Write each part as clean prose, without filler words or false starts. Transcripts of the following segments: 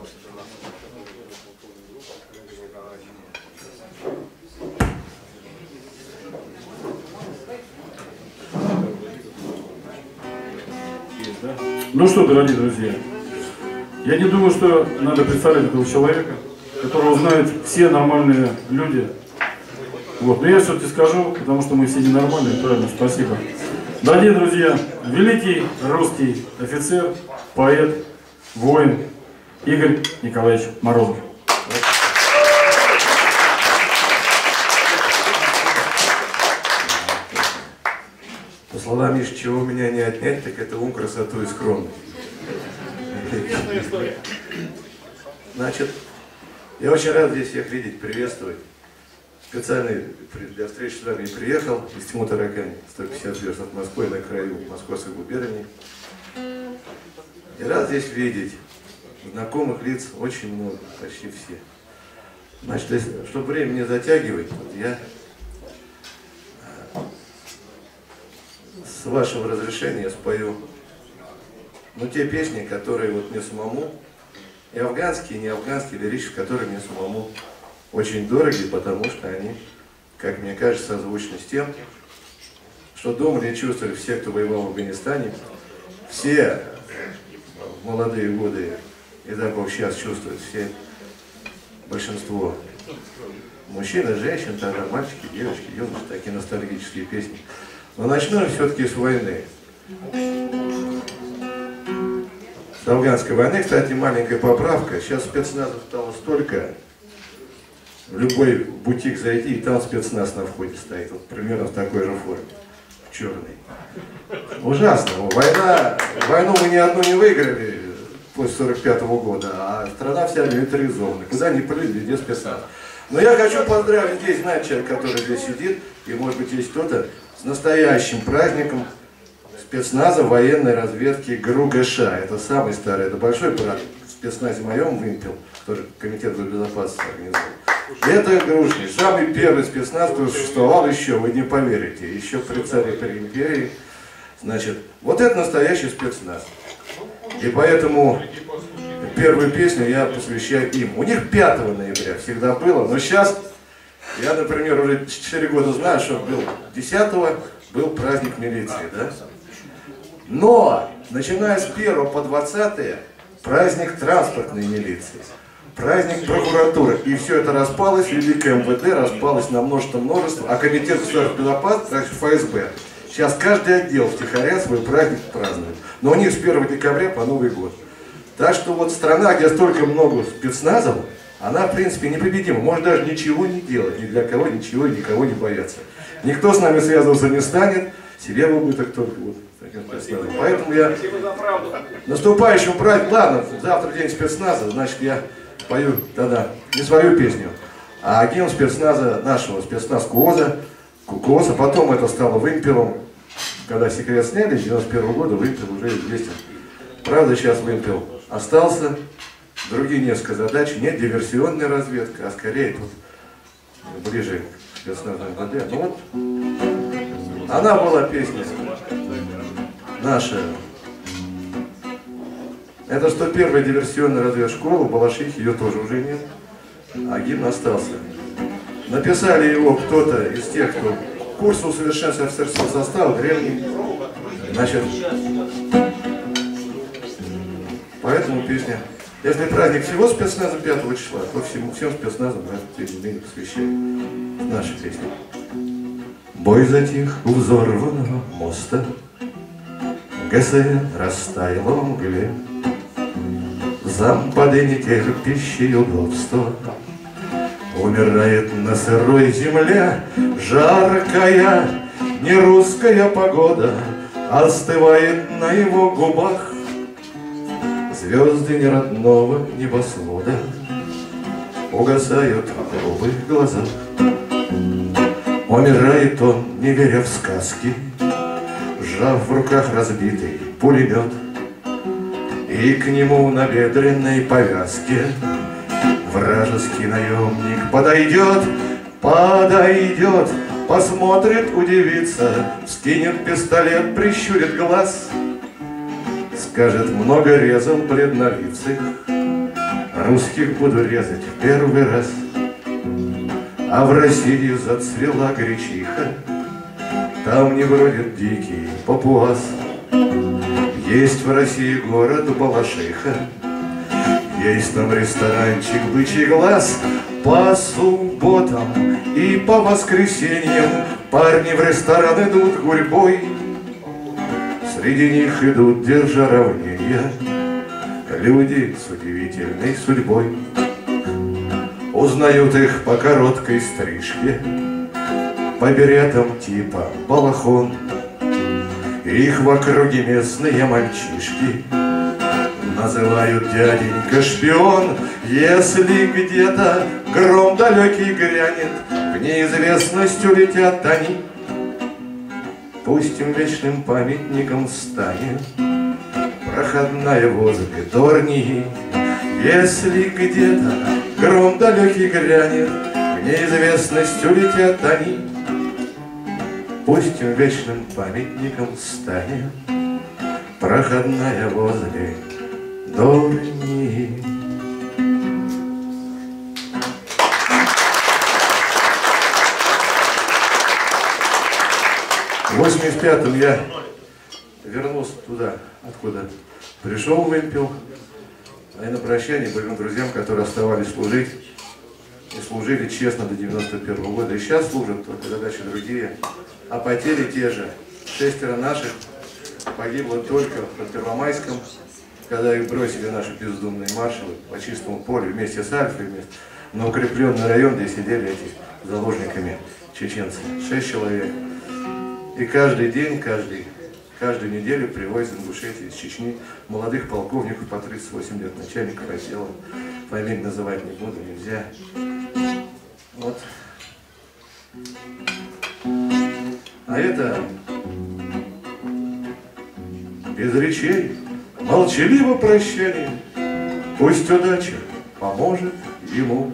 Ну что, дорогие друзья, я не думаю, что надо представлять этого человека, которого знают все нормальные люди. Вот. Но я все-таки скажу, потому что мы все ненормальные, правильно, спасибо. Дорогие друзья, великий русский офицер, поэт, воин Игорь Николаевич Морозов. По словам Миш, чего у меня не отнять, так это ум, красоту и скромность. Значит, я очень рад здесь всех видеть, приветствовать. Специально для встречи с вами приехал из Тиму-Таракани, 150 верст от Москвы, на краю Московской губернии. И рад здесь видеть. Знакомых лиц очень много, почти все. Значит, чтобы время не затягивать, я с вашего разрешения спою те песни, которые вот мне самому, и афганские, и не афганские, лирические, которые мне самому очень дороги, потому что они, как мне кажется, созвучны с тем, что думали и чувствовали все, кто воевал в Афганистане, все в молодые годы, и дай Бог сейчас чувствуют все, большинство мужчин и женщин, тогда мальчики, девочки, юноши, такие ностальгические песни. Но начну все-таки с войны. С афганской войны, кстати, маленькая поправка. Сейчас спецназов стало столько. В любой бутик зайти, и там спецназ на входе стоит. Вот примерно в такой же форме. В черной. Ужасно. Войну мы ни одну не выиграли после 45-го года, а страна вся милитаризована. Куда ни плюнь, везде спецназ. Но я хочу поздравить здесь, знаете, человек, который здесь сидит, и может быть есть кто-то, с настоящим праздником спецназа военной разведки ГРУ ГШ. Это самый старый, это большой брат в спецназе моем «Вымпел», который комитет по безопасности организовал. Это ГРУшный, самый первый спецназ, который существовал еще, вы не поверите, еще при царе, при империи. Значит, вот это настоящий спецназ. И поэтому первую песню я посвящаю им. У них 5 ноября всегда было, но сейчас, я, например, уже 4 года знаю, что был 10-го был праздник милиции, да? Но, начиная с 1 по 20 праздник транспортной милиции, праздник прокуратуры. И все это распалось, Великое МВД распалось на множество, а Комитет государственной безопасности, ФСБ. Сейчас каждый отдел втихаря свой праздник празднует. Но у них с 1 декабря по Новый год. Так что вот страна, где столько много спецназов, она, в принципе, непобедима. Может даже ничего не делать, ни для кого ничего и никого не бояться. Никто с нами связываться не станет, себе в убыток только вот таким спецназом. Поэтому я наступающему празднику, ладно, завтра день спецназа, значит я пою тогда не свою песню, а гимн спецназа нашего, спецназ КУКОСа. Потом это стало «Вымпелом». Когда «Секрет» сняли, с 91 года «Вымпел» уже известен. Правда, сейчас «Вымпел» остался. Другие несколько задач. Нет диверсионная разведка, а скорее тут ближе к спецназу МВД. Ну вот, она была песня наша. Это 101-я диверсионная разведшкола, в Балашихе, ее тоже уже нет, а гимн остался. Написали его кто-то из тех, кто курс усовершенствования офицерского состава, древний. Значит, поэтому песня. Если праздник всего спецназа 5 числа, то всем спецназам мы тем не менее посвящаем наши песни. Бой затих у взорванного моста, ГСН растаяла во мгле, зампады нетерпящие удобства, умирает на сырой земле жаркая, не русская погода, остывает на его губах. Звезды неродного небосвода угасают в голубых глазах. Умирает он, не веря в сказки, сжав в руках разбитый пулемет, и к нему на бедренной повязке вражеский наемник подойдет, посмотрит, удивится, вскинет пистолет, прищурит глаз, скажет: много резал бледнолицых, Русских буду резать в первый раз. А в России зацвела гречиха, там не бродит дикий папуас. Есть в России город Балашиха, есть там ресторанчик «Бычий глаз». По субботам и по воскресеньям парни в ресторан идут гурьбой. Среди них идут, держа равнения, люди с удивительной судьбой. Узнают их по короткой стрижке, по беретам типа балахон. Их в округе местные мальчишки называют дяденька шпион. Если где-то гром далекий грянет, в неизвестность улетят они. Пусть им вечным памятником станет проходная возле Дорнии. Если где-то гром далекий грянет, в неизвестность улетят они. Пусть им вечным памятником станет проходная возле Дорнии. В 85-м я вернулся туда, откуда пришел, выпил. А и на прощание боевым друзьям, которые оставались служить, и служили честно до 91-го года. И сейчас служат, только задачи другие. А потери те же. 6 наших погибло только под Первомайском, когда их бросили наши бездумные маршалы по чистому полю вместе с Альфой, на укрепленный район, где сидели эти заложниками чеченцы. 6 человек. И каждый день, каждую неделю привозят в Ингушетию из Чечни молодых полковников по 38 лет, начальников отдела. Фамилии называть не буду, нельзя. Вот. А это без речей, молчаливо прощание. Пусть удача поможет ему.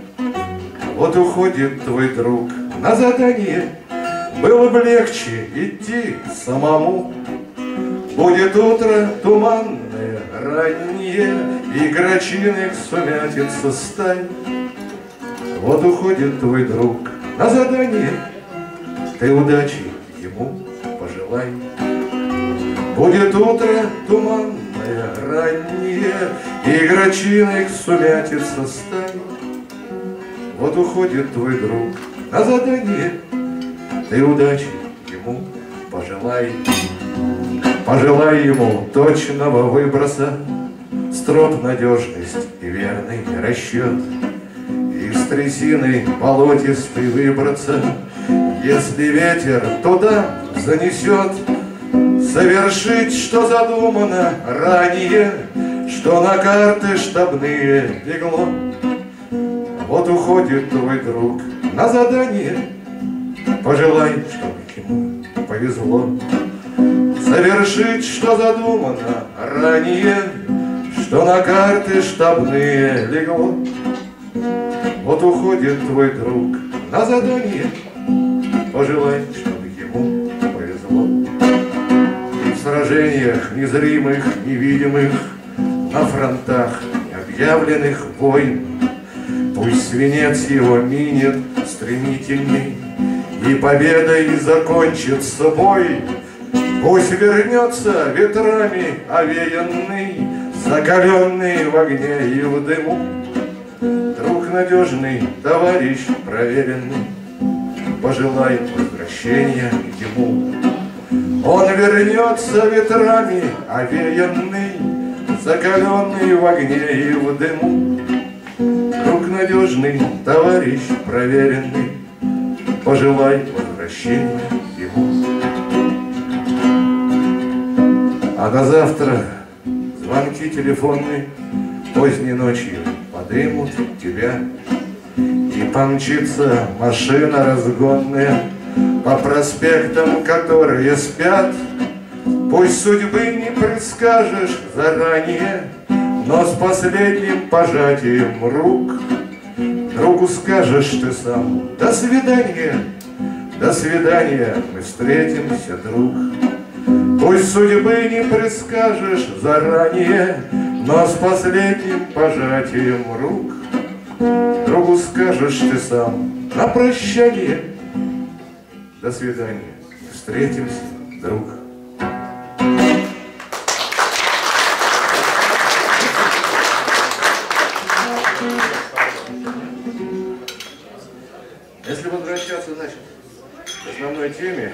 Вот уходит твой друг на задание. Было бы легче идти самому. Будет утро туманное, раннее, и грачиных сумятится стань. Вот уходит твой друг на задание, ты удачи ему пожелай. Будет утро туманное, раннее, и грачиных сумятится стань. Вот уходит твой друг на задание, ты удачи ему пожелай. Пожелай ему точного выброса, строп надежность и верный расчет. Из трясины болотистой выбраться, если ветер туда занесет. Совершить, что задумано ранее, что на карты штабные легло. Вот уходит твой друг на задание, пожелай, чтобы ему повезло. Совершить, что задумано ранее, что на карты штабные легло. Вот уходит твой друг на задание, пожелай, чтобы ему повезло. И в сражениях незримых, невидимых, на фронтах необъявленных войн, пусть свинец его минет стремительный, и победой закончится бой. Пусть вернется ветрами овеянный, закаленный в огне и в дыму, друг надежный, товарищ проверенный, пожелай возвращения к ему. Он вернется ветрами овеянный, закаленный в огне и в дыму, друг надежный, товарищ проверенный, пожелай возвращения ему. А на завтра звонки телефонные поздней ночью подымут тебя, и помчится машина разгонная по проспектам, которые спят. Пусть судьбы не предскажешь заранее, но с последним пожатием рук другу скажешь ты сам: до свидания, до свидания, мы встретимся, друг. Пусть судьбы не предскажешь заранее, Но с последним пожатием рук другу скажешь ты сам на прощание: до свидания, встретимся, друг. Если возвращаться, значит, к основной теме,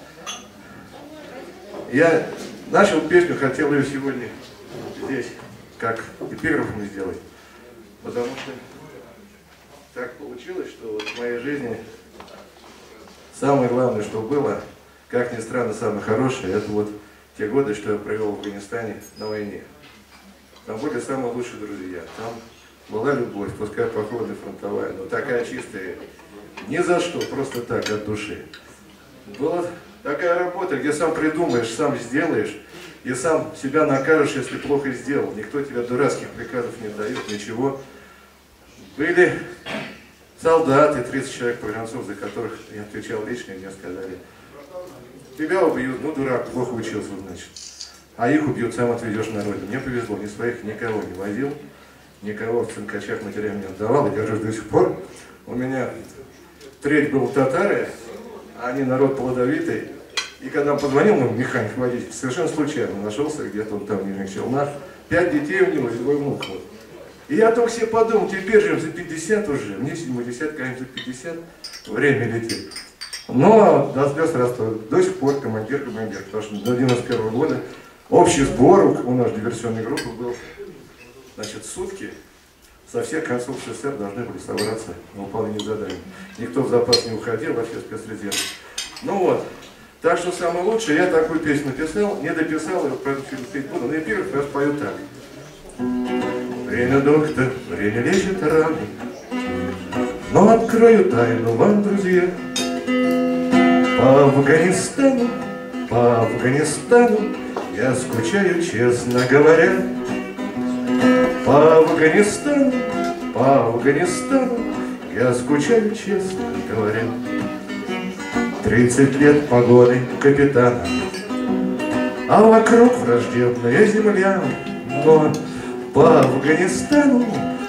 я начал песню, хотел ее сегодня здесь как эпиграфом сделать, потому что так получилось, что вот в моей жизни самое главное, что было, как ни странно, самое хорошее, это вот те годы, что я провел в Афганистане на войне. Там были самые лучшие друзья, там была любовь, пускай походная, фронтовая, но такая чистая, ни за что, просто так, от души. Была такая работа, где сам придумаешь, сам сделаешь, и сам себя накажешь, если плохо сделал. Никто тебе дурацких приказов не дает, ничего. Были солдаты, 30 человек погранцов, за которых я отвечал лично, и мне сказали: тебя убьют, ну дурак, плохо учился, значит. А их убьют, сам отведешь на родину. Мне повезло, ни своих никого не возил, никого в цинкачах матерям не отдавал, и держусь до сих пор. У меня треть был татары, а они народ плодовитый. И когда он позвонил, мой механик водитель, совершенно случайно нашелся, где-то он там в Нижних Челнах, 5 детей у него и 2 внука. Вот. И я только себе подумал, теперь же им за 50 уже, мне 70-ка, им за 50, время летит. Но до слез растут, до сих пор командир, потому что до 91 года общий сбор у нас диверсионной группы был, значит, сутки. Со всех концов СССР должны были собраться на выполнение заданий. Никто в запас не уходил, вообще спецрезерв. Ну вот. Так что самое лучшее, я такую песню написал, не дописал, ее про этот фильм петь буду, но эпиграф я спою так. Время, доктор, время лечит раны, но открою тайну вам, друзья. По Афганистану я скучаю, честно говоря. По Афганистану я скучаю, честно говоря. 30 лет погоны капитана, а вокруг враждебная земля. Но по Афганистану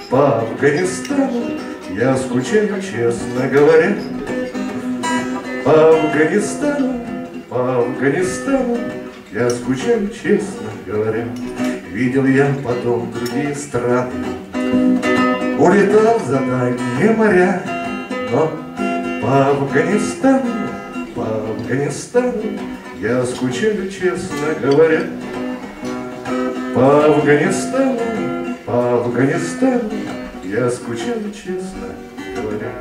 я скучаю, честно говоря. По Афганистану я скучаю, честно говоря. Видел я потом другие страны, улетал в задание моря, но по Афганистану я скучаю, честно говоря. По Афганистану я скучаю, честно говоря.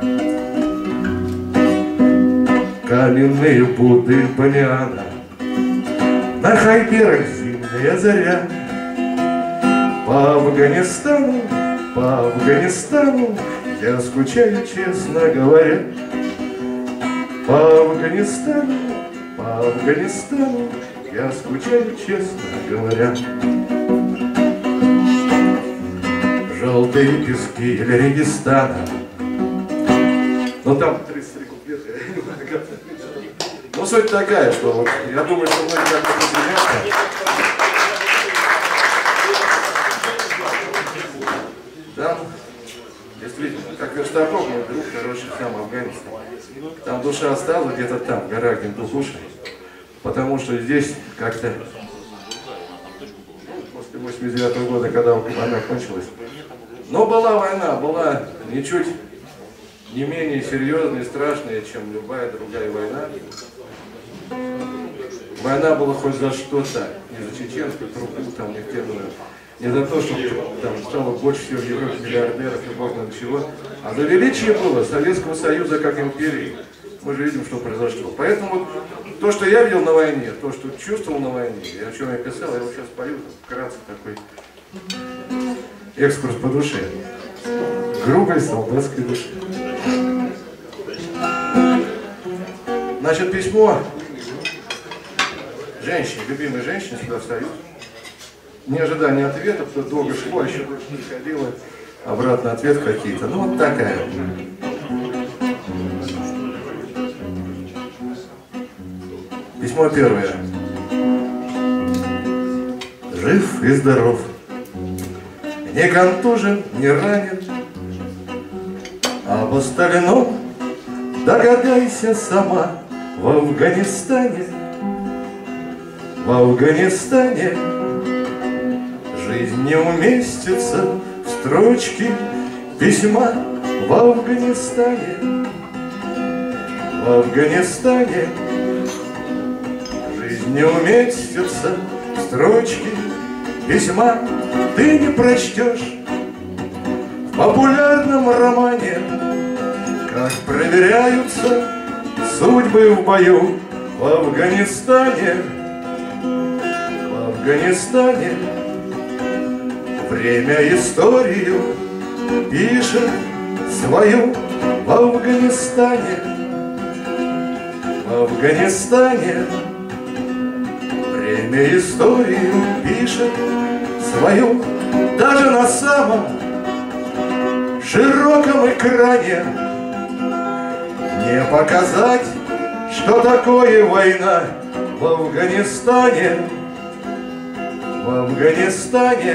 Каменные буды Балиана, на хайберах зимняя заря. По Афганистану я скучаю, честно говоря. По Афганистану я скучаю, честно говоря. Желтые пески или Регистана. Ну там 33 куплета. Ну суть такая, что вот, я думаю, что многие как-то присоединятся. Там, действительно, как Верстаков, мой друг, хороший, сам афганец. Там душа осталась где-то там, в горах, где Духуши. Потому что здесь как-то, после 89 года, когда война кончилась, но была война, была ничуть не менее серьезная и страшная, чем любая другая война. Война была хоть за что-то, не за чеченскую трубу, там, нефтяную, не за то, что там стало больше всего в Европе миллиардеров и бог знает чего, а за величие было Советского Союза как империи. Мы же видим, что произошло. Поэтому то, что я видел на войне, то, что чувствовал на войне, и о чем я писал, я вот сейчас пою, вкратце такой экскурс по душе. Грубой солдатской душе. Значит, письмо женщине, любимой женщине сюда встают. Не ожидание ответа, потому что долго шло, еще больше не ходило. Обратно ответ какие-то. Ну, вот такая. Письмо первое. Жив и здоров. не контужен, не ранен. Об остальном догадайся сама. В Афганистане, в Афганистане жизнь не уместится в строчке письма. В Афганистане, в Афганистане жизнь не уместится в строчке письма. Ты не прочтешь в популярном романе, как проверяются судьбы в бою. В Афганистане, в Афганистане время историю пишет свою. В Афганистане, в Афганистане время историю пишет свою. Даже на самом широком экране не показать, что такое война. В Афганистане, в Афганистане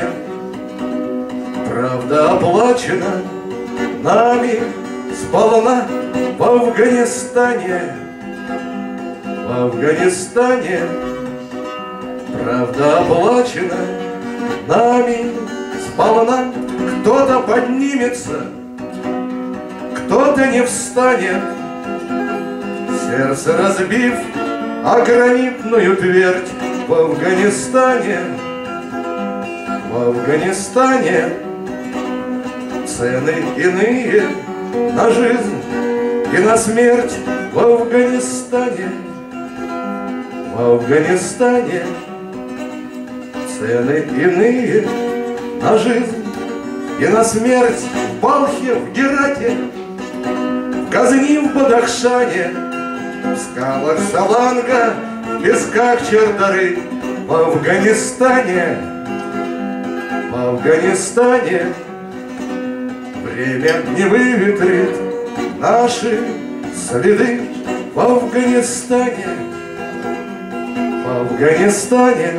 правда оплачена нами сполна. В Афганистане, в Афганистане правда оплачена нами сполна. Кто-то поднимется, кто-то не встанет, сердце разбив о гранитную твердь. В Афганистане, в Афганистане цены иные на жизнь и на смерть. В Афганистане, в Афганистане цены иные на жизнь и на смерть. В Балхе, в Герате, в Казни, в Бадахшане, в скалах Саланга, в песках Чардары. В Афганистане, в Афганистане время не выветрит наши следы. В Афганистане, в Афганистане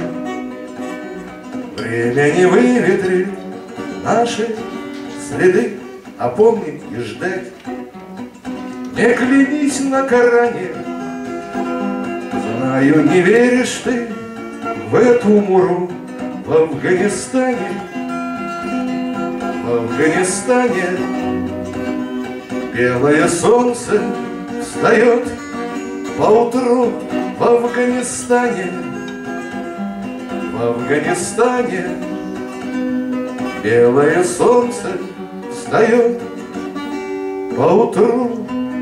время не выветрит наши следы. А помнить и ждать, не клянись на Коране. Знаю, не веришь ты в эту муру. В Афганистане, в Афганистане белое солнце встает поутру. В Афганистане, в Афганистане белое солнце встает поутру.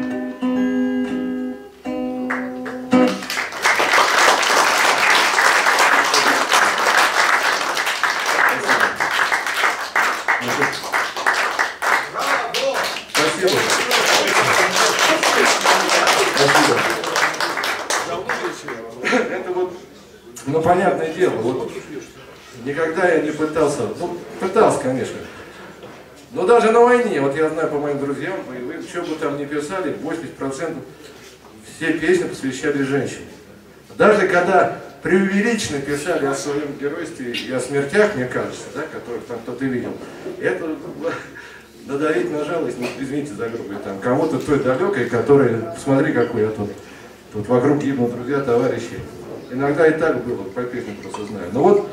Это вот, ну, понятное дело, вот никогда я не пытался, ну, пытался, конечно, но даже на войне, вот я знаю по моим друзьям, вы что бы там ни писали, 80% все песни посвящали женщинам. Даже когда преувеличенно писали о своем геройстве и о смертях, мне кажется, да, которых там кто-то видел, это надавить на жалость, ну, извините за грубость, там, кого-то той далекой, который, посмотри, какой я тут вокруг гибнут друзья, товарищи. Иногда и так было, по песне просто знаю. Но вот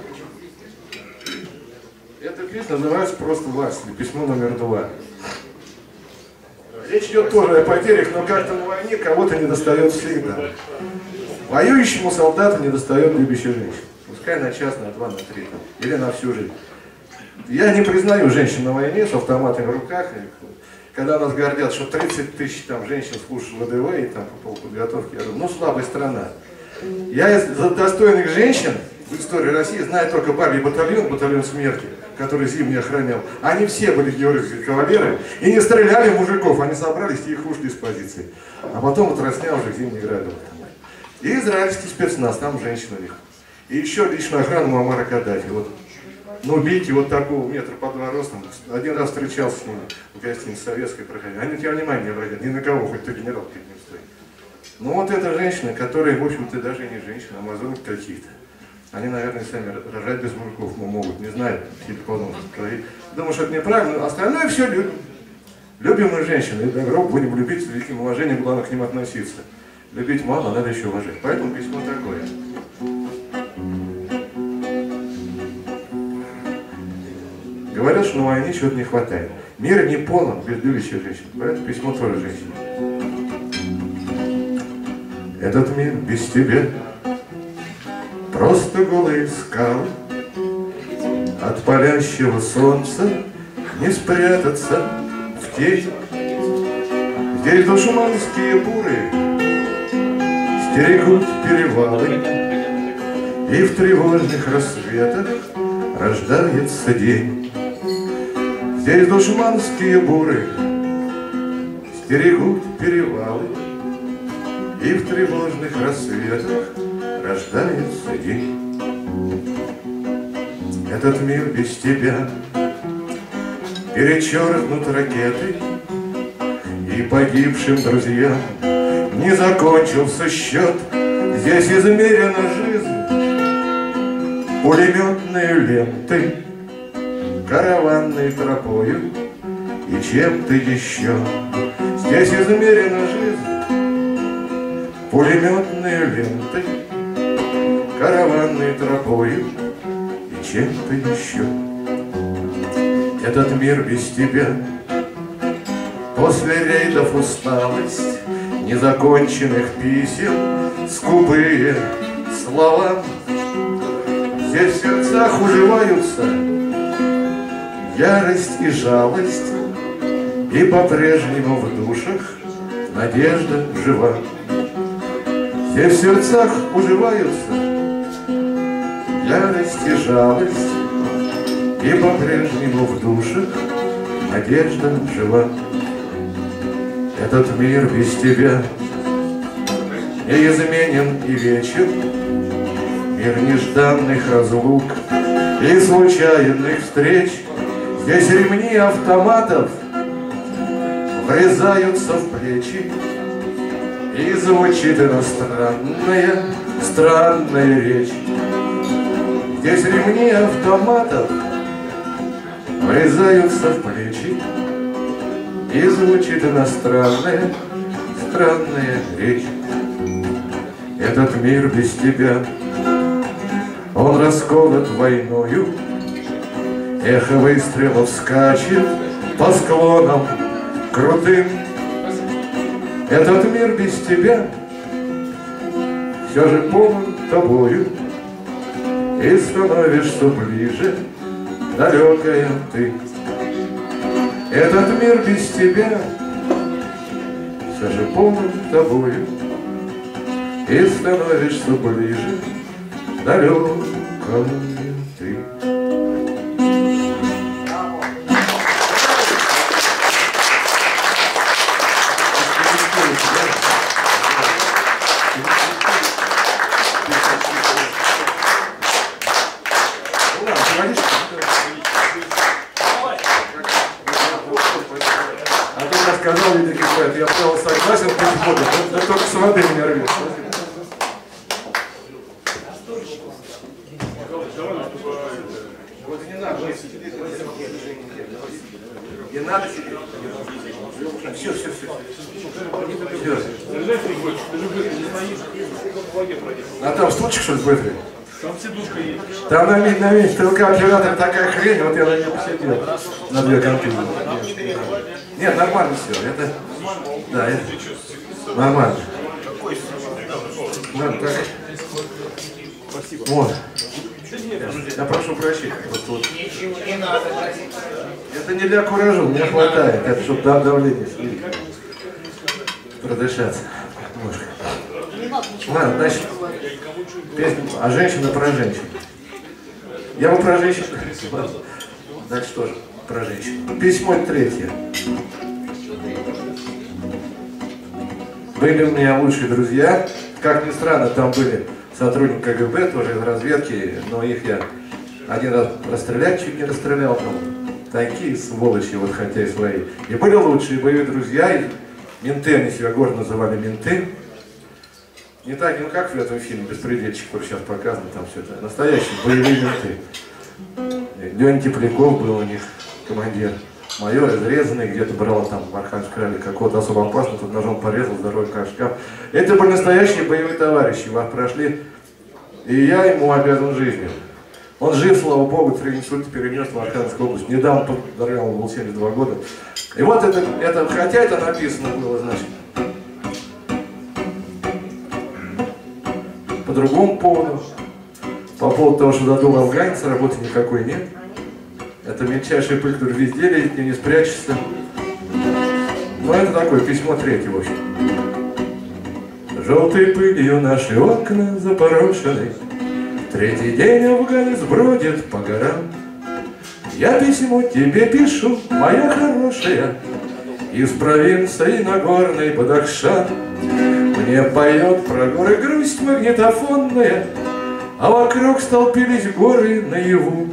эта песня называется просто «Вальс», или «Письмо номер 2». Речь идет тоже о потерях, но как-то на войне кого-то не достает всегда. Воюющему солдату не достает любящей женщины. Пускай на час, на два, на три, или на всю жизнь. Я не признаю женщин на войне с автоматами в руках. Когда нас гордят, что 30 тысяч там женщин служат в ВДВ и там по подготовке, я говорю, ну, слабая страна. Я из достойных женщин в истории России знаю только бабий батальон, батальон смерти, который зимний охранял. Они все были георгиевские кавалеры и не стреляли в мужиков, они собрались и их ушли с позиции. А потом отросня уже зимний градус. И израильский спецназ, там женщина у них. И еще личную охрану Муаммара Каддафи. Вот. Ну, видите, вот такого метра по 2 ростом. Один раз встречался с ними в гостинице советской, проходил. Они на тебя внимания не обратят, ни на кого, хоть ты генерал перед ним стоит. Ну, вот эта женщина, которая, в общем-то, даже не женщина, амазонки какие-то. Они, наверное, сами рожать без мужиков могут, не знаю, думаю, что это неправильно, остальное все любим. Любим мы женщин, и до гроба будем любить с великим уважением, главное к ним относиться. Любить мало, надо еще уважать. Поэтому письмо такое. Говорят, что на войне чего-то не хватает. Мир не полон без любящих женщин. Поэтому письмо тоже женщине. Этот мир без тебя просто голые скалы. От палящего солнца не спрятаться в тень. Здесь душманские буры стерегут перевалы, и в тревожных рассветах рождается день. Здесь душманские буры стерегут перевалы, и в тревожных рассветах рождается день. Этот мир без тебя перечеркнут ракеты, и погибшим друзьям не закончился счет. Здесь измерена жизнь пулеметной лентой, караванной тропою и чем-то еще. Здесь измерена жизнь пулеметной лентой, караванной тропою и чем-то еще. Этот мир без тебя после рейдов усталость незаконченных писем, скупые слова. Здесь в сердцах уживаются ярость и жалость, и по-прежнему в душах надежда жива. Здесь в сердцах уживаются ярость и жалость, и по-прежнему в душах надежда жива. Этот мир без тебя неизменен и вечен, мир нежданных разлук и случайных встреч. Здесь ремни автоматов врезаются в плечи, и звучит иностранная, странная речь. Здесь ремни автоматов врезаются в плечи, и звучит иностранная, странная речь. Этот мир без тебя, он расколот войною, эхо выстрелов скачет по склонам крутым. Этот мир без тебя все же полон тобою, и становишься ближе, далекая ты. Этот мир без тебя все же полон тобою, и становишься ближе, далекая ты. Сказал великий поэт, я был согласен быть Богом, но только с воды меня рвет. Вот не надо, не надо сидеть. Все. А там стульчик что ли будет? Там сидушка есть. Там на месте ТЛК оператор такая хрень, вот я на нее посидел. На две компьютера. Нет, нормально все. Это, да, это нормально. Надо так. Спасибо. Вот. Я прошу прощения. Вот. Ничего не надо. Это не для куража, мне хватает. Это чтобы давление снизить. Продышаться. Ладно, значит, песня о женщине про женщин. Я бы про женщин. Дальше тоже про женщин. Письмо 3. Были у меня лучшие друзья. Как ни странно, там были сотрудники КГБ, тоже из разведки, но их я один раз расстрелять чуть не расстрелял. Такие сволочи, вот хотя и свои. И были лучшие боевые друзья, их менты, они себя гордо называли менты. Не так, ну как в этом фильме «Беспредельщик», который сейчас показан, там все это. Настоящие боевые менты. Леня Тепляков был у них командир. Майор изрезанный, где-то брал там в Архангельском крае какого-то особо опасного, тут ножом порезал, здоровый как шкаф. Это были настоящие боевые товарищи, вас прошли, и я ему обязан жизнью. Он жив, слава богу, 3 инсульта перенес в Архангельскую область. Недавно подарил, ему было 72 года. И вот это, хотя это написано было, значит, по другому поводу. По поводу того, что задул афганец, работы никакой нет. Это мельчайший пыль, который везде лезет, не спрячешься. Но это такое письмо третье, в общем. Желтой пылью наши окна запорошены. Третий день афганец бродит по горам. Я письмо тебе пишу, моя хорошая, из провинции Нагорной Бадахшан. Мне поет про горы грусть магнитофонная, а вокруг столпились горы наяву.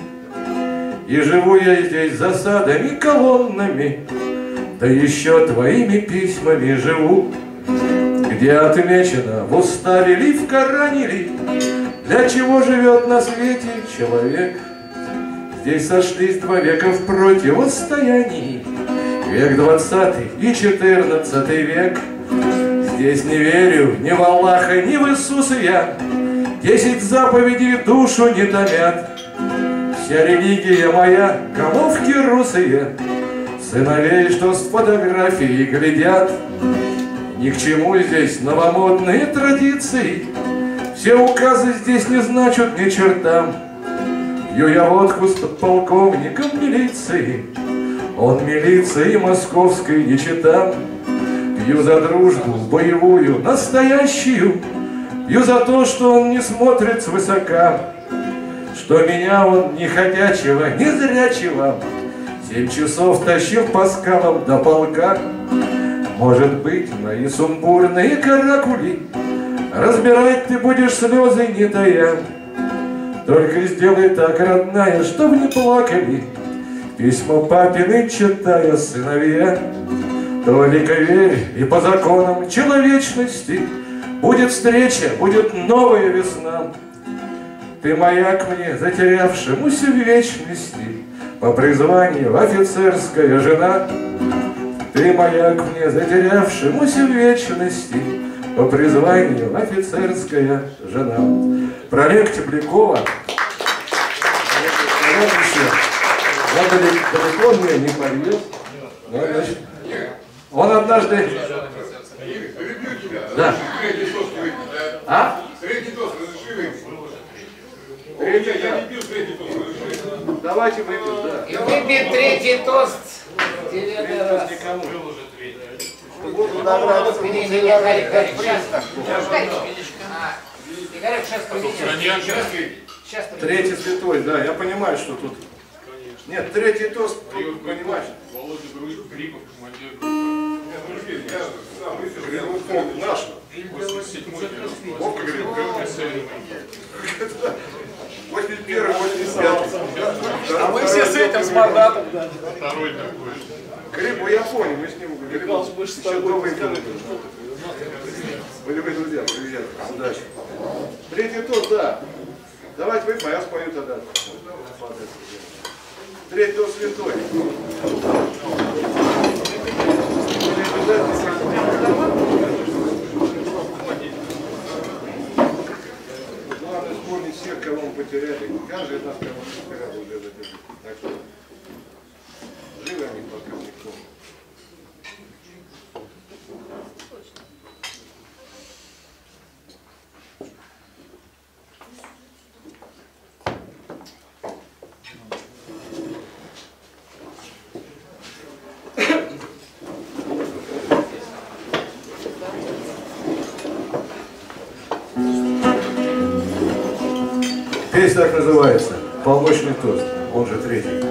И живу я здесь засадами, колоннами, да еще твоими письмами живу. Где отмечено в уставе ли, в Коране ли, для чего живет на свете человек. Здесь сошлись 2 века в противостоянии, век 20 и 14 век. Здесь не верю ни в Аллаха, ни в Иисуса я, 10 заповедей душу не томят. Вся религия моя — головки русые, сыновей, что с фотографией глядят. Ни к чему здесь новомодные традиции, все указы здесь не значат ни черта. Пью я водку с подполковником милиции, он милиции московской не читал. Пью за дружбу боевую, настоящую, пью за то, что он не смотрит свысока, что меня он ни ходячего, ни зрячего 7 часов тащил по скалам до полка. Может быть, мои сумбурные каракули разбирать ты будешь слезы не тая. Только сделай так, родная, чтоб не плакали, письма папины читая сыновья. Только верь, и по законам человечности будет встреча, будет новая весна. Ты маяк мне, затерявшемуся в вечности, по призванию офицерская жена. Ты маяк мне, затерявшемуся в вечности, по призванию офицерская жена. Про Леню Теплякова. Он далеко мне не повез. Он однажды... Да. А? Давайте выпьем, да. И выпьем 3-й тост. 9-й раз. Игорек, сейчас победим. 3-й святой, да, я понимаю, что тут... Нет, 3-й тост, тут, понимаешь? Володя Грипов, командир группы. Наш. Вовка говорит, 81-й, 85-й. А мы все с этим, с мандатом, да. Второй такой. Грибу я понял, мы с ним говорили. Еще до войны. Были вы друзья, приезжали. Удачи. 3-й тост, да. Давайте выпьем, а я спою тогда. 3-й тост святой. Главное вспомнить всех, кого мы потеряли. Каждый из нас кого-то потерял уже в этой жизни. Так что живы они пока никто. Песня так называется «Полночный тост», он же 3-й.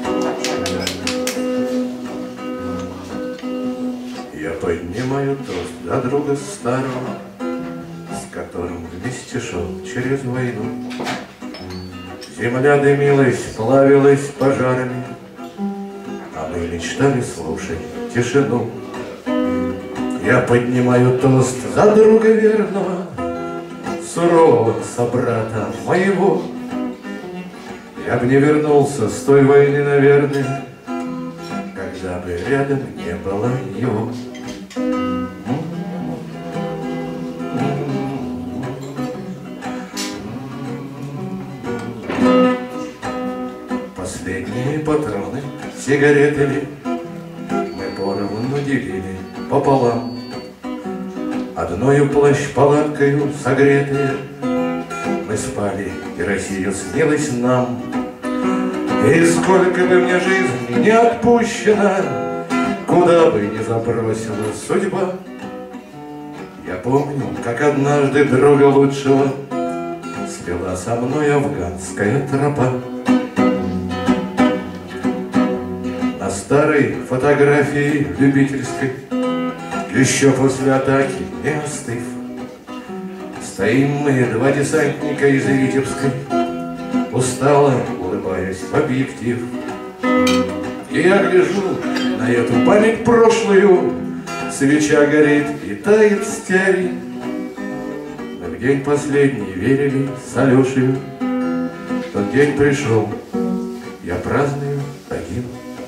Я поднимаю тост за друга старого, с которым вместе шел через войну. Земля дымилась, плавилась пожарами, а мы мечтали слушать тишину. Я поднимаю тост за друга верного, сурового собрата моего. Я бы не вернулся с той войны, наверное, когда бы рядом не было его. Последние патроны, сигареты ли, мы поровну делили пополам. Одною плащ-палаткою согретые мы спали, и Россия снилась нам. И сколько бы мне жизни не отпущено, куда бы ни забросила судьба, я помню, как однажды друга лучшего свела со мной афганская тропа. На старой фотографии любительской, еще после атаки не остыв, стоим мы, два десантника из Витебской, устало улыбаясь в объектив. И я гляжу на эту память прошлую, свеча горит и тает стеарин. Мы в день последний верили с Алешей, тот день пришел, я праздную один.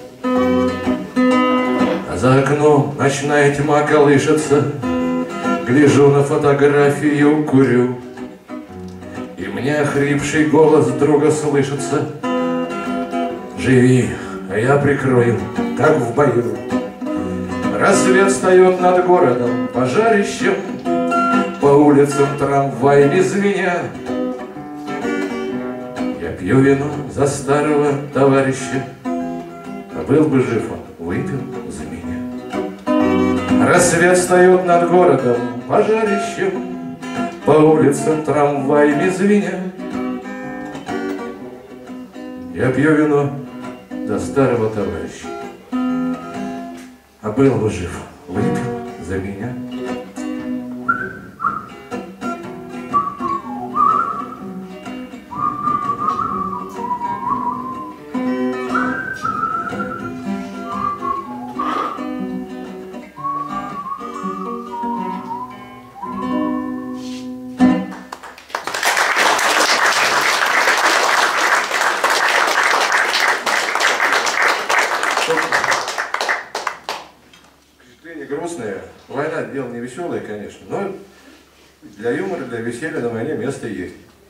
А за окном ночная тьма колышется, гляжу на фотографию, курю, и мне хрипший голос друга слышится: живи, а я прикрою, как в бою. Рассвет встает над городом пожарищем, по улицам трамваями звеня. Я пью вино за старого товарища, а был бы жив он, выпил за меня. Рассвет встает над городом пожарищем, по улицам трамваями звеня. Я пью вино за старого товарища, а был бы жив, выпил за меня. Грустная. Война — дело не веселое, конечно, но для юмора, для веселья на войне место есть.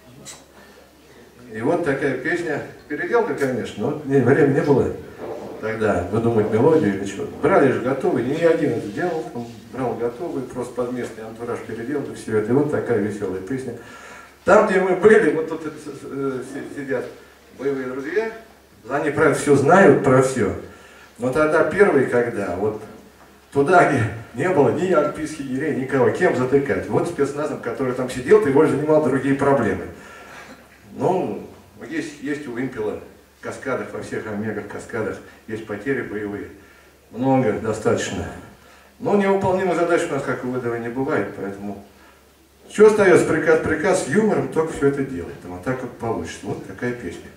И вот такая песня, переделка, конечно, но времени не было тогда выдумать мелодию или что. Брали же готовый, не один это делал, он брал готовый, просто под местный антураж переделал, и все это. И вот такая веселая песня. Там, где мы были, вот тут сидят боевые друзья, они про это все знают, про все. Но тогда первый, когда вот туда, где не было ни альпийских егерей, никого, кем затыкать. Вот спецназом, который там сидел, ты его занимал другие проблемы. Ну, есть у вымпела в каскадах, во всех омегах каскадах, есть потери боевые. Много, достаточно. Но невыполнимых задач у нас, как у ВДВ, не бывает, поэтому... Что остается? Приказ с юмором, только все это делает. Вот так как получится. Вот такая песня.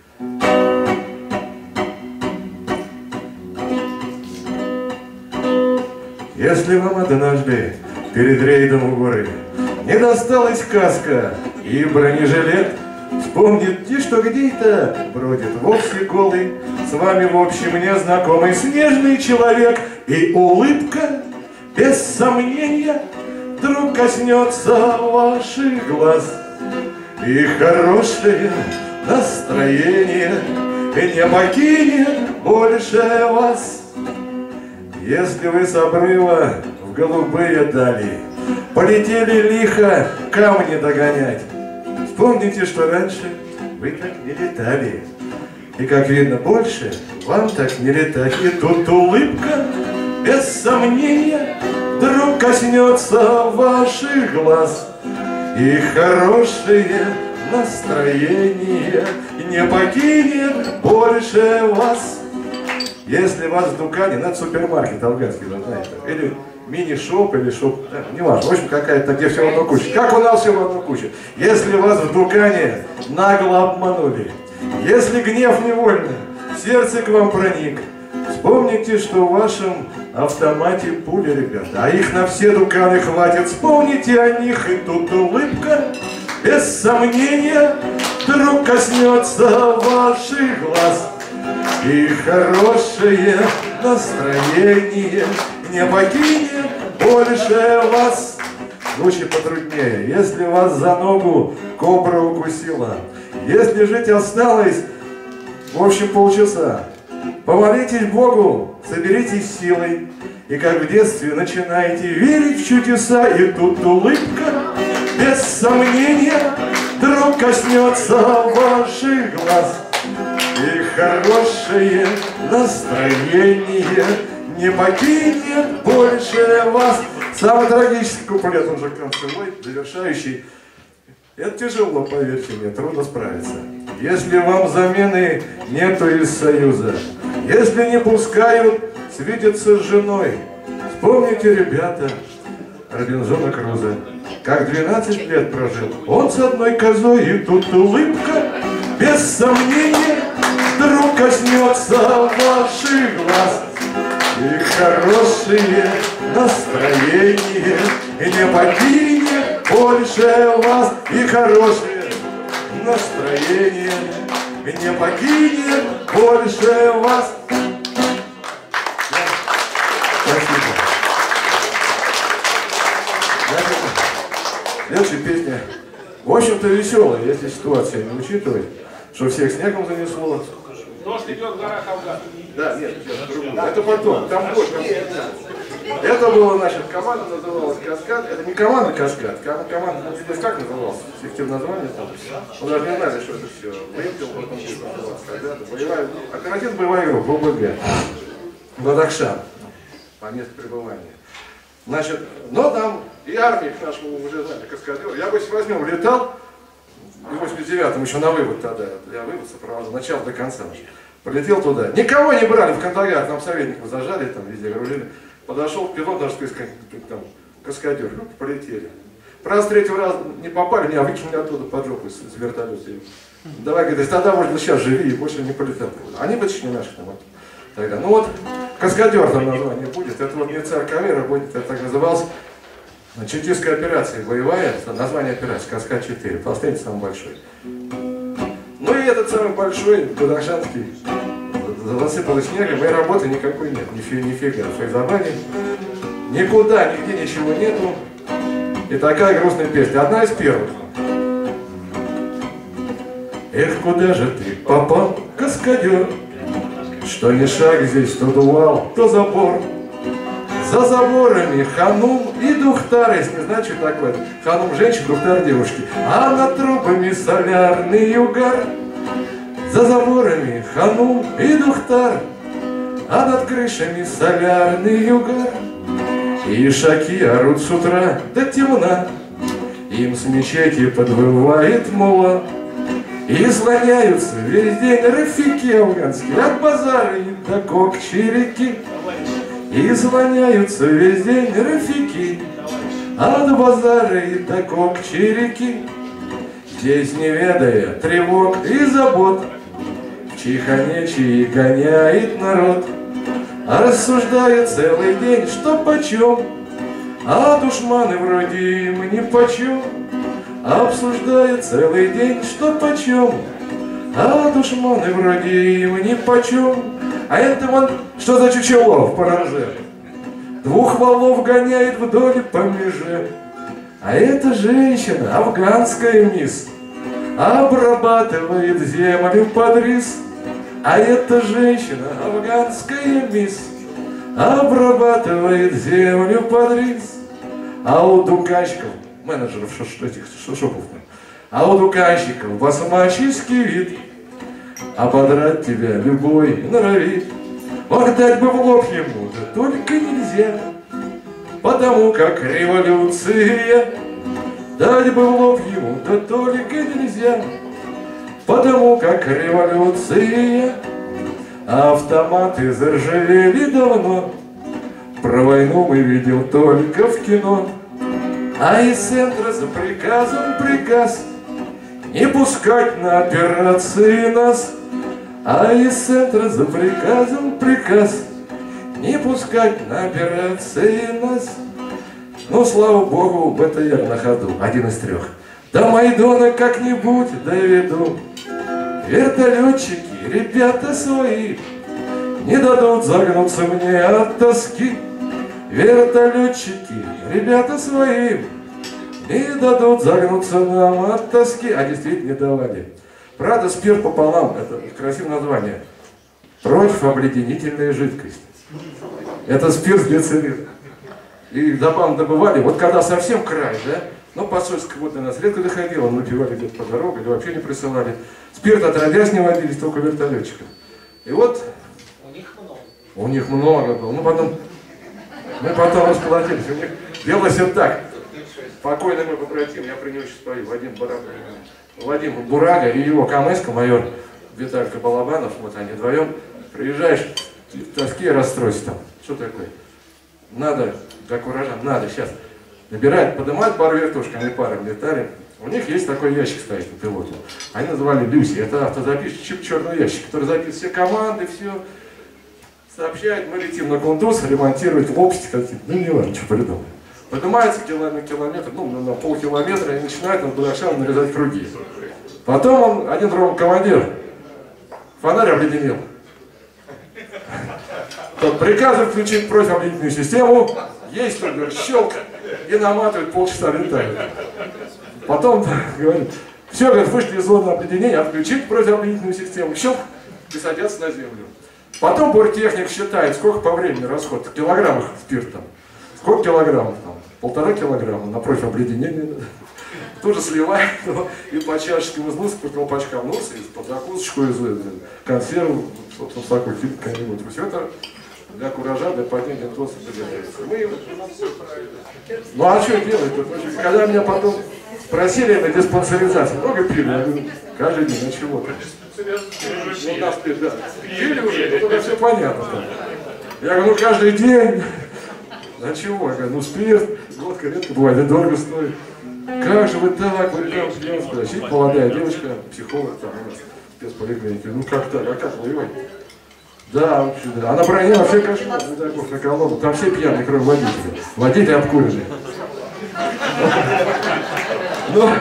Если вам однажды перед рейдом в горы не досталась каска и бронежилет, вспомните, что где-то бродит вовсе голый, с вами в общем незнакомый снежный человек, и улыбка, без сомнения, вдруг коснется ваших глаз, и хорошее настроение не покинет больше вас. Если вы с обрыва в голубые дали полетели лихо камни догонять, вспомните, что раньше вы так не летали, и, как видно, больше вам так не летать. И тут улыбка, без сомнения, вдруг коснется ваших глаз, и хорошее настроение не покинет больше вас. Если вас в Дукане, надо супермаркет афганский, вы знаете, или мини-шоп, или шоп, да, не важно, в общем, какая-то, где все в одну кучу. Как у нас все в одну кучу. Если вас в Дукане нагло обманули, если гнев невольно в сердце к вам проник, вспомните, что в вашем автомате пули, ребята, а их на все Дуканы хватит, вспомните о них, и тут улыбка, без сомнения вдруг коснется ваших глаз, и хорошее настроение не покинет больше вас. Звучит потруднее. Если вас за ногу кобра укусила, если жить осталось, в общем, полчаса, помолитесь Богу, соберитесь силой, и как в детстве начинаете верить в чудеса, и тут улыбка без сомнения вдруг коснется ваших глаз, и хорошее настроение не покинет больше вас. Самый трагический куплет, он же концевой, завершающий. Это тяжело, поверьте мне, трудно справиться. Если вам замены нету из союза, если не пускают свидеться с женой, вспомните, ребята, Робинзона Круза, как 12 лет прожил он с одной козой, и тут улыбка без сомнения вдруг коснется ваших глаз, и хорошее настроение не покинет больше вас, и хорошее настроение не покинет больше вас. Спасибо. Следующая песня, в общем-то, веселая, если ситуация не учитывать, что всех снегом занесло. Дождь идет в горах Афгана. Да, нет, это потом, там больше. Это была, значит, команда называлась «Каскад». Это не команда «Каскад», команда, как называлась? Фиктивное название там. Мы даже не знали, что это все. Выявил, потом называлось когда-то. Оперативно-боевая группа, ОБГ. Бадахшан. По месту пребывания. Значит, но там и армии к нашему уже знали, каскадеру. Я бы, если возьмем, летал, в 89-м еще на вывод тогда, я вывод сопровождал, начало до конца. Полетел туда. Никого не брали в Кандагар, там советников зажали, там везде грузили. Подошел пилот, даже сказать, там, каскадер, полетели. Раз третий раз не попали, меня выкинули оттуда под жопу из вертолета. Давай, говорит, тогда, может, сейчас живи и больше не полетел. Они вытащили наших там тогда. Ну вот, каскадер там название будет, это вот не царь Кавера будет, это так называлось. Читийская операция боевая, название операции Каскад-4, последний самый большой. Ну и этот самый большой, Бадахшанский, засыпало снегом, и работы никакой нет, нифига в Файзабаде, никуда, нигде ничего нету. И такая грустная песня, одна из первых. Эх, куда же ты попал, каскадер, что ни шаг здесь, то дувал, то забор. За заборами ханум и духтар, если не знаю, что такое. Ханум женщин, духтар девушки. А над трубами солярный угар. За заборами ханум и духтар, а над крышами солярный угар. И ишаки орут с утра до темна, им с мечети подвывает мула. И слоняются весь день рафики афганские, от базара и до кокчи-реки. И слоняются весь день рафики, от базара и до кокчи-реки. Здесь не ведая тревог и забот, в чиханечии гоняет народ. А рассуждая целый день, что почем, а душманы вроде им нипочем. Обсуждая целый день, что почем, а душманы вроде им нипочем. А это вон, что за чучело в параже? Двух валов гоняет вдоль по меже. А эта женщина, афганская мисс, обрабатывает землю под рис. А эта женщина, афганская мисс, обрабатывает землю под рис. А у дукачков, менеджеров этих шопов, а у дукачиков басмаческий вид, ободрать тебя любой норовит. Ох, дать бы в лоб ему, да только нельзя, потому как революция. Дать бы в лоб ему, да только нельзя, потому как революция. Автоматы заржавели давно, про войну мы видел только в кино. А из центра за приказом приказ не пускать на операции нас. А из центра за приказом приказ не пускать на операции нас. Ну, слава богу, это я на ходу, один из трех. До Майдана как-нибудь доведу. Вертолетчики, ребята свои, не дадут загнуться мне от тоски. Вертолетчики, ребята свои, не дадут загнуться нам от тоски. А действительно не давали. Правда, спирт пополам, это красивое название. Противообледенительная жидкость. Это спирт глицерин. И забавно добывали, вот когда совсем край, да, ну, посольская вот до нас редко доходила, мы пивали где-то по дороге, или вообще не присылали. Спирт отродясь не водились, только вертолетчиков. И вот у них много было. Ну, потом мы потом расплатились. У них делалось вот так. Покойный мой побратим, я при нем сейчас пою, Владимир Бурага и его камэска, майор Виталька Балабанов, вот они вдвоем. Приезжаешь, в тоске и расстройство там. Что такое? Надо, как урожай, надо сейчас. Набирают, поднимают пару вертушек, они парами летали. У них есть такой ящик стоит у пилота. Они называли Люси. Это автозаписчик, чип-черный ящик, который записывает все команды, все. Сообщает, мы летим на Кундуз, ремонтировать лопасти какие-то. Ну, не важно, что придумали. Поднимается километр, ну, на полкилометра и начинает над Бадахшаном нарезать круги. Потом он, один другой командир, фонарь обледенел. Тот приказывает включить противообледенительную систему, есть только щелк, и наматывает, полчаса летает. Потом говорит, все, говорит, вышли из зоны обледенения, отключить противообледенительную систему, щелк, и садятся на землю. Потом борттехник считает, сколько по времени расход, в килограммах спирта. Сколько килограммов там? 1,5 килограмма на противообледенение. Тут же сливает и по чашечкам из носа, по колпачкам носа, и под закусочку, из консерву, собственно, такой тип какой-нибудь. Все это для куража, для поднятия тоста добирается. Ну а что делать? Когда меня потом спросили на диспансеризации, много пили? Я говорю, каждый день, а чего-то. Ну, нас да. Пили уже, ну, все понятно. Там. Я говорю, ну каждый день. А чего? Я говорю, ну спирт, водка редко бывает, и дорого стоит. Как же вы так, вы там пьете? Сидит молодая девочка, психолог там у нас, спецполиклиники. Ну как так, а как воевать? Да, вообще, да. А на броне вообще кошмар, не дай бог, на колонну. Там все пьяные, кроме водителя. Водители обкуренные. Ну,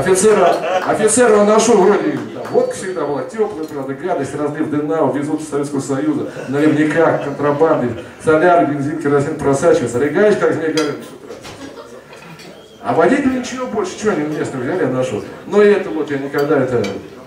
офицера он нашел вроде, там, водка всегда была теплая, правда, гадость, разлив ДНА, везут из Советского Союза, наверняка, контрабанды, соляр, бензин, керосин просачивается. Рыгаешь, как змей горыныч с утра. А водитель ничего больше, что они местных взяли, я нашел. Но и это вот я никогда это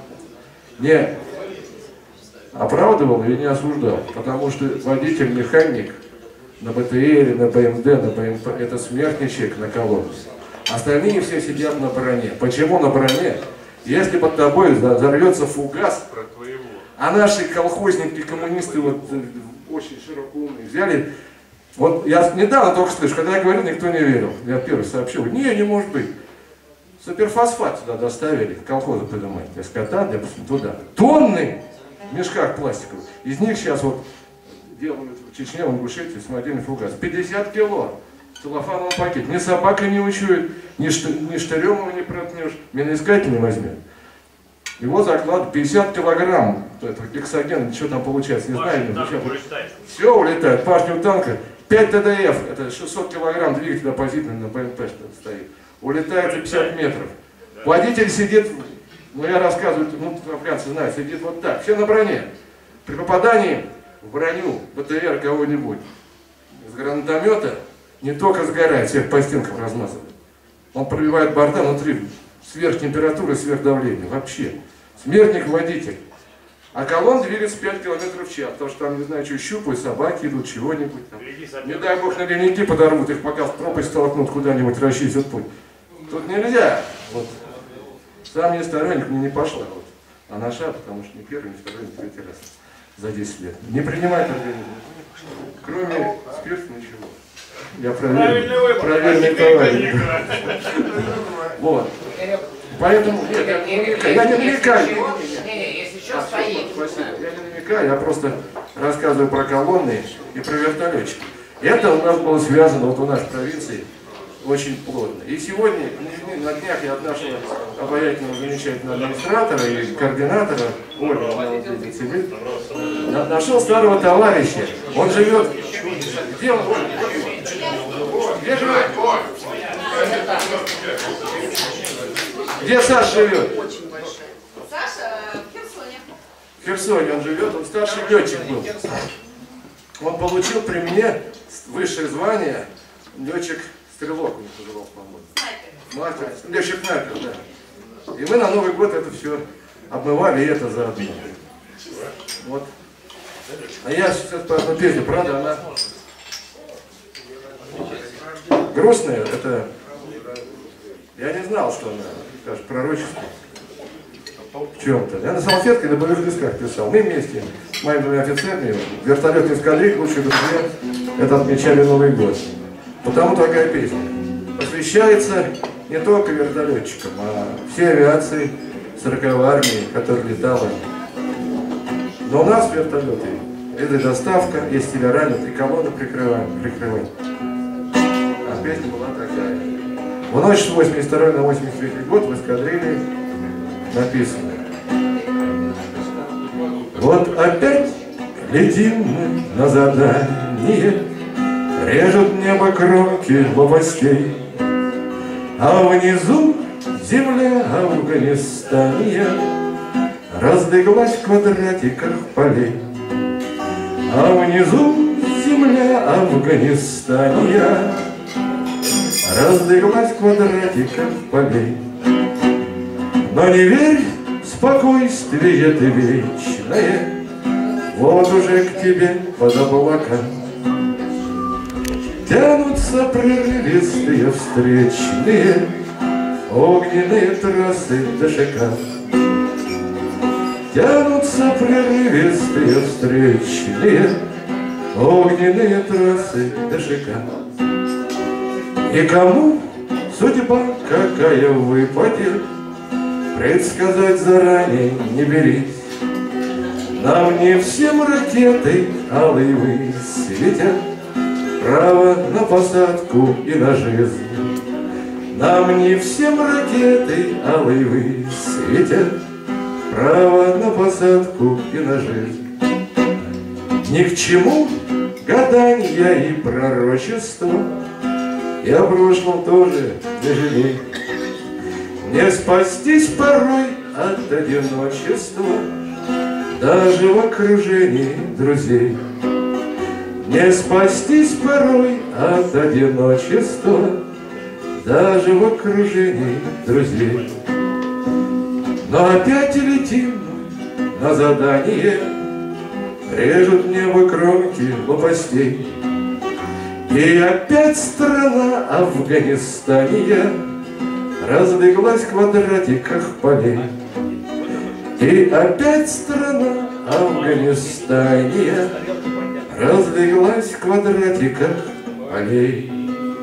не оправдывал и не осуждал, потому что водитель-механик на БТРе, на БМД, на БМП, это смертничек на колонне. Остальные все сидят на броне. Почему на броне? Если под тобой взорвется фугас, а наши колхозники, коммунисты, вот очень широко умные, взяли. Вот я недавно только слышу, когда я говорил, никто не верил. Я первый сообщил, не может быть. Суперфосфат туда доставили, колхозы поднимать, для скота, для туда. Тонны в мешках пластиковых. Из них сейчас вот делают в Чечне, в Ингушетии, самодельный фугас. 50 кило. Целлофановый пакет. Ни собака не учует, ни штырем его не проткнешь, миноискатель не возьмет. Его заклад 50 килограмм этого гексогена, что там получается, не знаю. Все улетает. Партию танка 5 ТДФ, это 600 килограмм двигатель оппозитный на БМП стоит. Улетает за 50 метров. Водитель сидит, ну я рассказываю, ну афганцы знают, сидит вот так, все на броне. При попадании в броню БТР кого-нибудь из гранатомета не только сгорает, всех по стенкам размазывает. Он пробивает борта внутри, сверхтемпературы, сверхдавления. Вообще. Смертник водитель. А колонн двигается 5 км в час, потому что там, не знаю, что щупают, собаки идут, чего-нибудь там. Не дай бог, наверняка подорвут, их пока в пропасть столкнут, куда-нибудь расчистят путь. Тут нельзя. Вот. Сам не сторонник, мне не пошла. Вот. А наша, потому что ни первый, ни второй, ни третий раз за 10 лет. Не принимает организм. Кроме спирта ничего. Я проверенный товарищ. Вот. Поэтому, нет, я не намекаю. Спасибо. Я не намекаю, я просто рассказываю про колонны и про вертолетчики. Это у нас было связано вот у нас в провинции очень плотно. И сегодня, на днях, я от нашего обаятельного, замечательного администратора и координатора, Ольга, она вот здесь сидит, нашел старого товарища. Он живет... Где он? Где живет? Где Саша живет? Очень большая. Саша в Херсоне. В Херсоне он живет, он старший летчик был. Он получил при мне высшее звание летчик-стрелок, он называл, по-моему. Мастер, летчик-снайпер, да. И мы на Новый год это все обмывали, и это заодно. Вот. А я сейчас по одной песне, правда, она грустная, это... Я не знал, что она, скажем, пророческая. В чем-то. Я на салфетке на боевых дисках писал. Мы вместе с моими двумя офицерами в вертолетной эскадре, лучшие друзья, это отмечали Новый год. Потому такая песня посвящается не только вертолетчикам, а всей авиации 40-й армии, которая летала. Но у нас вертолеты, это доставка, есть телеранят, и колонны прикрывать. А песня была такая. В ночь с 82 на 83 год в эскадрилье написано. Вот опять летим мы на задание, режут небо кромки лопастей, а внизу земля Афганистания разлеглась в квадратиках полей. А внизу земля Афганистания разлеглась в квадратиках полей. Но не верь, спокойствие ты вечное, вот уже к тебе под облака тянутся прерывистые встречные огненные трассы ДШК. Тянутся прерывистые встречные огненные трассы ДШК. И кому судьба какая выпадет, предсказать заранее не берись. Нам не всем ракеты алые высветят право на посадку и на жизнь. Нам не всем ракеты алые высветят право на посадку и на жизнь. Ни к чему гадания и пророчества, я в прошлом тоже не жалею. Не спастись порой от одиночества, даже в окружении друзей. Не спастись порой от одиночества, даже в окружении друзей. Но опять летим на задание, режут небо кромки лопастей. И опять страна Афганистания разлеглась в квадратиках полей. И опять страна Афганистания разлеглась в квадратиках полей.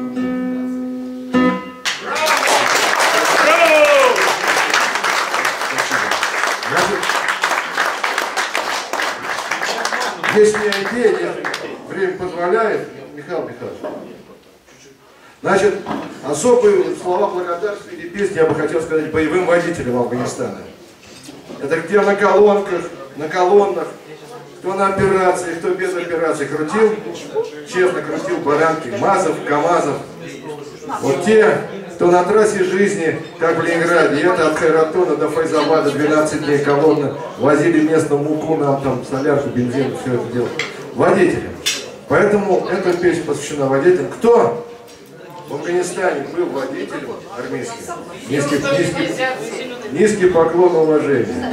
Есть у меня идея, время позволяет, Михаил Михайлович. Значит, особые слова благодарности в виде песни я бы хотел сказать боевым водителям Афганистана. Это где на колонках, на колоннах, кто на операции, кто без операции крутил, честно крутил баранки, МАЗов, КАМАЗов. Вот те, кто на трассе жизни, как в Ленинграде, это от Хайратона до Файзабада 12 дней колонны, возили местную муку, нам там солярку, бензин, все это дело. Водителям. Поэтому эта песня посвящена водителям. Кто в Афганистане был водителем армейским? Низкий поклон и уважение.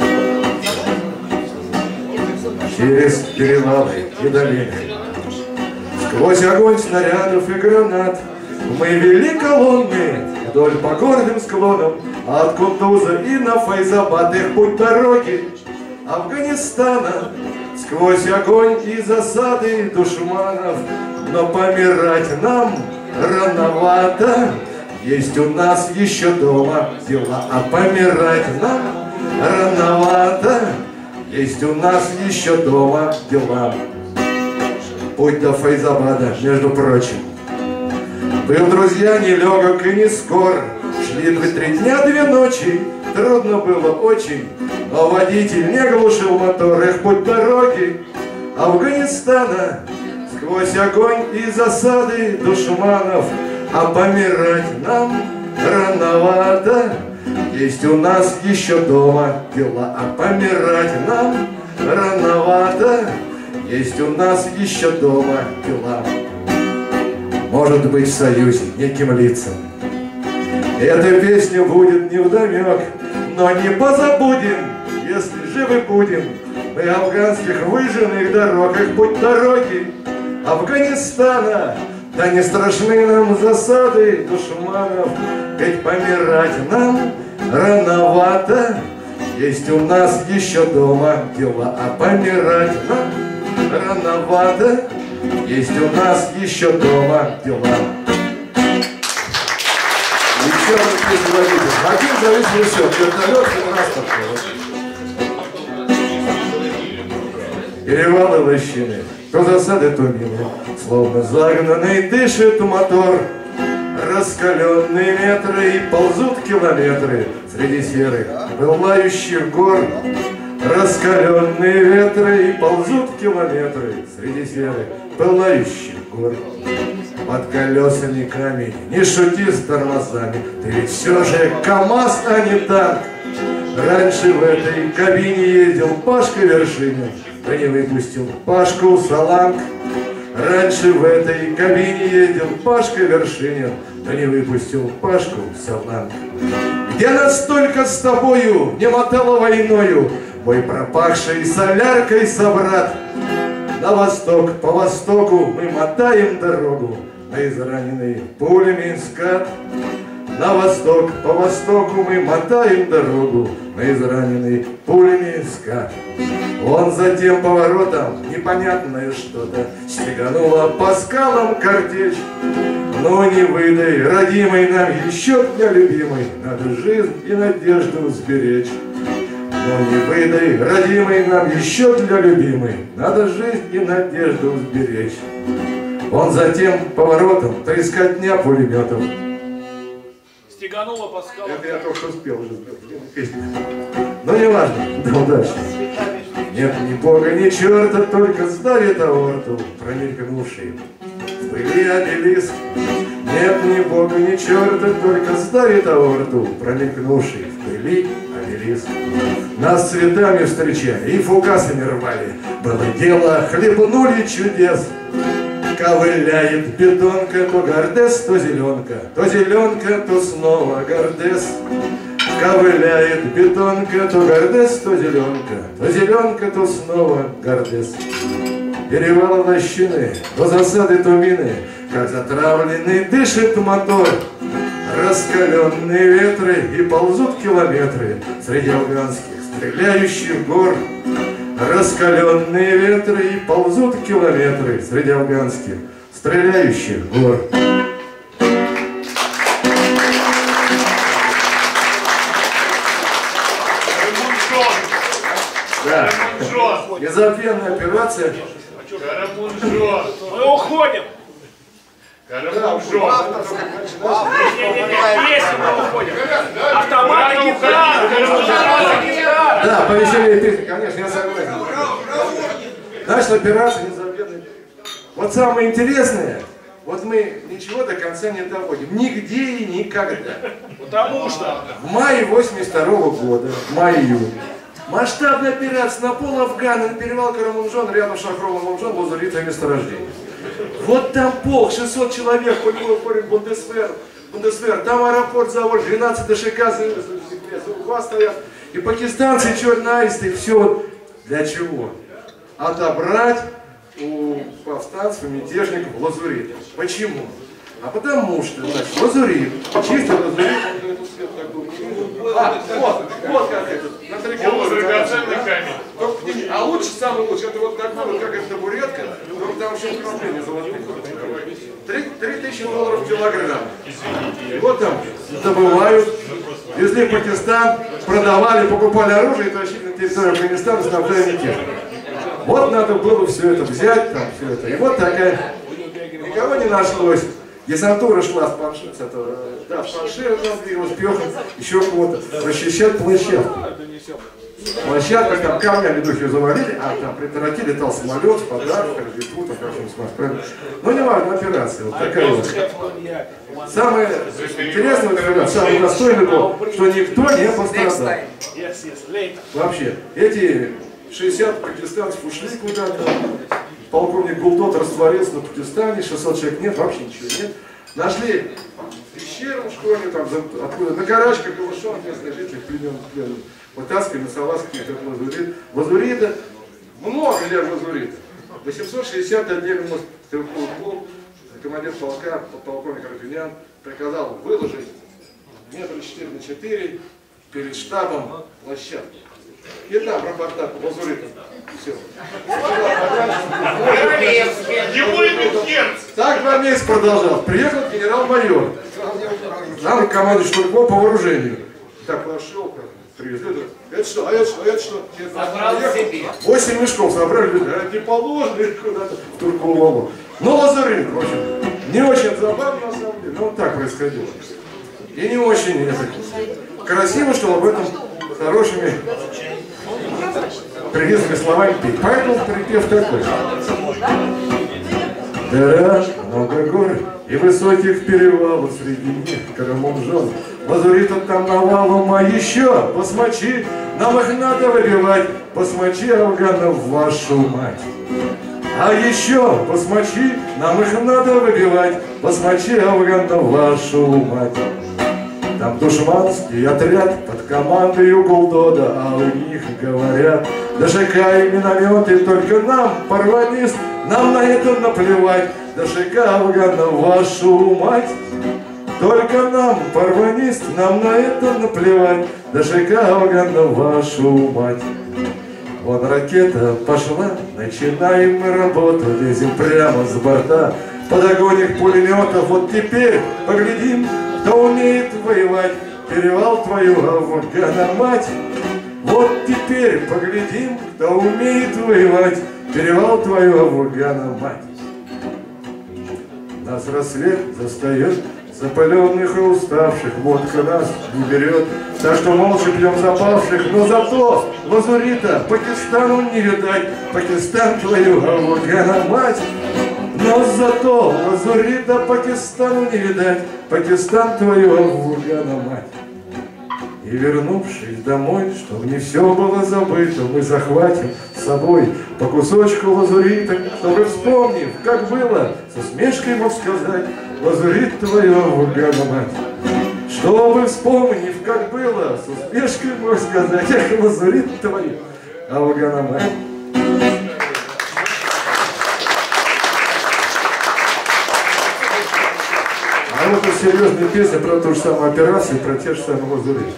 Через перевалы и долины, сквозь огонь снарядов и гранат, мы вели колонны вдоль по горным склонам, от Кундуза и на Файзабад. Их путь дороги Афганистана, сквозь огонь и засады душманов. Но помирать нам рановато, есть у нас еще дома дела. А помирать нам рановато, есть у нас еще дома дела. Путь до Файзабада, между прочим, был, друзья, нелегок и не скор. Шли 3 дня, 2 ночи, трудно было очень, но водитель не глушил мотор. Их путь дороги Афганистана, сквозь огонь и засады душманов. А помирать нам рановато, Есть у нас еще дома дела, а помирать нам рановато. Есть у нас еще дома дела. Может быть, в союзе неким лицам эта песня будет невдомек, но не позабудем, если живы будем, мы афганских выжженных дорогах, будь дороги Афганистана. Да не страшны нам засады душманов, ведь помирать нам рановато. Есть у нас еще дома дела, а помирать нам рановато. Есть у нас еще дома дела. Еще раз производитель. Один зависит все, вертолет и транспорт. Перевалы лощины, то засады, то мины, словно загнанный дышит мотор. Раскаленные метры и ползут километры среди серых пылающих гор. Раскаленные ветры и ползут километры среди серых пылающих гор. Под колесами камень, не шути с тормозами, ты ведь все же КамАЗ, а не танк. Раньше в этой кабине ездил Пашка Вершинин, да не выпустил Пашку Саланг. Раньше в этой кабине ездил Пашка Вершинин, да не выпустил Пашку Саланг. Где нас только с тобою не мотало войною, мой пропахший соляркой собрат. На восток, по востоку мы мотаем дорогу на израненный пулями скат. На восток, по востоку мы мотаем дорогу на израненный пулями скат. Вон за тем поворотом непонятное что-то стегануло по скалам картечь. Но не выдай, родимый, нам еще дня любимый, надо жизнь и надежду сберечь. Но не выдай, родимый, нам еще для любимой, надо жизнь и надежду сберечь. Вон за тем поворотом трескотня пулеметов. Стегануло по скалам. Это я только что успел уже песню. Но не важно, да удачи. Нет ни бога, ни черта, только сдавит аорту, промелькнувший в пыли обелиск. Нет ни бога, ни черта, только сдавит аорту, промелькнувший в пыли обелиск. Нас цветами встречали и фугасами рвали, было дело, хлебнули чудес. Ковыляет бетонка, то гордес, то зеленка, то снова гордес. Ковыляет бетонка, то гордес, то зеленка, то снова гордес. Перевалы лощины, то засады, то мины, как затравленный дышит мотор. Раскаленные ветры и ползут километры среди афганских стреляющих гор. Раскаленные ветры и ползут километры среди афганских стреляющих гор. Да. Незабвенная операция. Мы уходим. Если мы уходим. Автоматы, гитара. Да, повеселее песни, конечно, я согласен. Наша операция незабвенная. Вот самое интересное, вот мы ничего до конца не доводим. Нигде и никогда. Потому что В мае 82-го года, май-июнь, масштабная операция на пол Афгана, на перевал Карамунжон, рядом с Шахровым Мунжон, лазуритое месторождение. Вот там полк, 600 человек, Бундесвер, там аэропорт, завод, 12 ДШК, стоят. И пакистанцы, черноаристы, все. Для чего? Отобрать у повстанцев, мятежников лазурит. Почему? А потому что, значит, лазурит, чистый лазурит, он этот свет так был. Вот как это. Драгоценный камень. А лучше, самый лучший, это вот такой, как эта табуретка, только там еще управление золотые. $3000 килограмм. И вот там добывают, везли в Пакистан, продавали, покупали оружие и тащили на территорию Афганистана, снабжая мятеж. Вот надо было все это взять, там все это. И вот такая, никого не нашлось. Десантура шла с Паншира, да, с Паншира там двигалась, Пёхом, еще кого-то, расчищать площадку. Площадка, там камнями духи завалили, а там при темноте летал самолет, подарок, Рождество, там как-нибудь. Ну не важно, операция, вот такая вот. Самое интересное в операции, самое достойное было, что никто не пострадал. Вообще, эти 60 пакистанцев ушли куда-то, полковник Гулдот растворился на Пакистане, 600 человек нет, вообще ничего нет. Нашли пещеру в школе, там, откуда на карачках голышон, местные жители племен, вытаскивали на салазке как лазурит. Лазурита, много лет лазурита. 860 отдельный полк, командир полка, полковник Арпинян, приказал выложить метра 4 на 4 перед штабом площадку. И там рапорта по лазуритам. Все. Его имя Керц. Так 2 месяца продолжал. Приехал генерал-майор. Нам командующий штурмом по вооружению. Так пошел, привезли. Это что? А это что? А это что? Забрал себе. 8 мешков собрали, не положено куда-то в Турку-Лолу. Ну, лазурит, в общем, не очень забавно на самом деле, но вот так происходило. И не очень это красиво, что об этом хорошими привезными словами петь. Поэтому припев такой. Дорог, много гор и высоких перевалов, среди них Карамунжон. Лазуритов там навалом, а еще басмачи, нам их надо выбивать, басмачи афганов, вашу мать. А еще басмачи, нам их надо выбивать, басмачи афганов, вашу мать. Там душманский отряд под командой Гулдода, а у них говорят, ДШК и минометы, только нам, порванист, нам на это наплевать. ДШК афганов, вашу мать. Только нам, порванист, нам на это наплевать. ДШК афганов, вашу мать. Вон ракета пошла, начинаем мы работу, лезем прямо с борта. Под огонь их пулеметов, вот теперь поглядим, кто умеет воевать. Перевал твою, Афгана мать. Вот теперь поглядим, кто умеет воевать. Перевал твою, Афгана мать. Нас рассвет застает, запаленных и уставших, водка нас не берет, так что молча пьем запавших, но зато лазурита Пакистану не видать, Пакистан твою, Афгана мать. Но зато лазурита Пакистану не видать, Пакистан твою, Афгана мать. И вернувшись домой, чтобы не все было забыто, мы захватим с собой по кусочку лазурита, чтобы, вспомнив, как было, со усмешкой мог сказать, лазурит твою, Афгана мать. Чтобы, вспомнив, как было, с усмешкой мог сказать, эх, лазурит твою, Афгана мать. А вот и серьезная песня про ту же самую операцию, про те же самые лазуриты.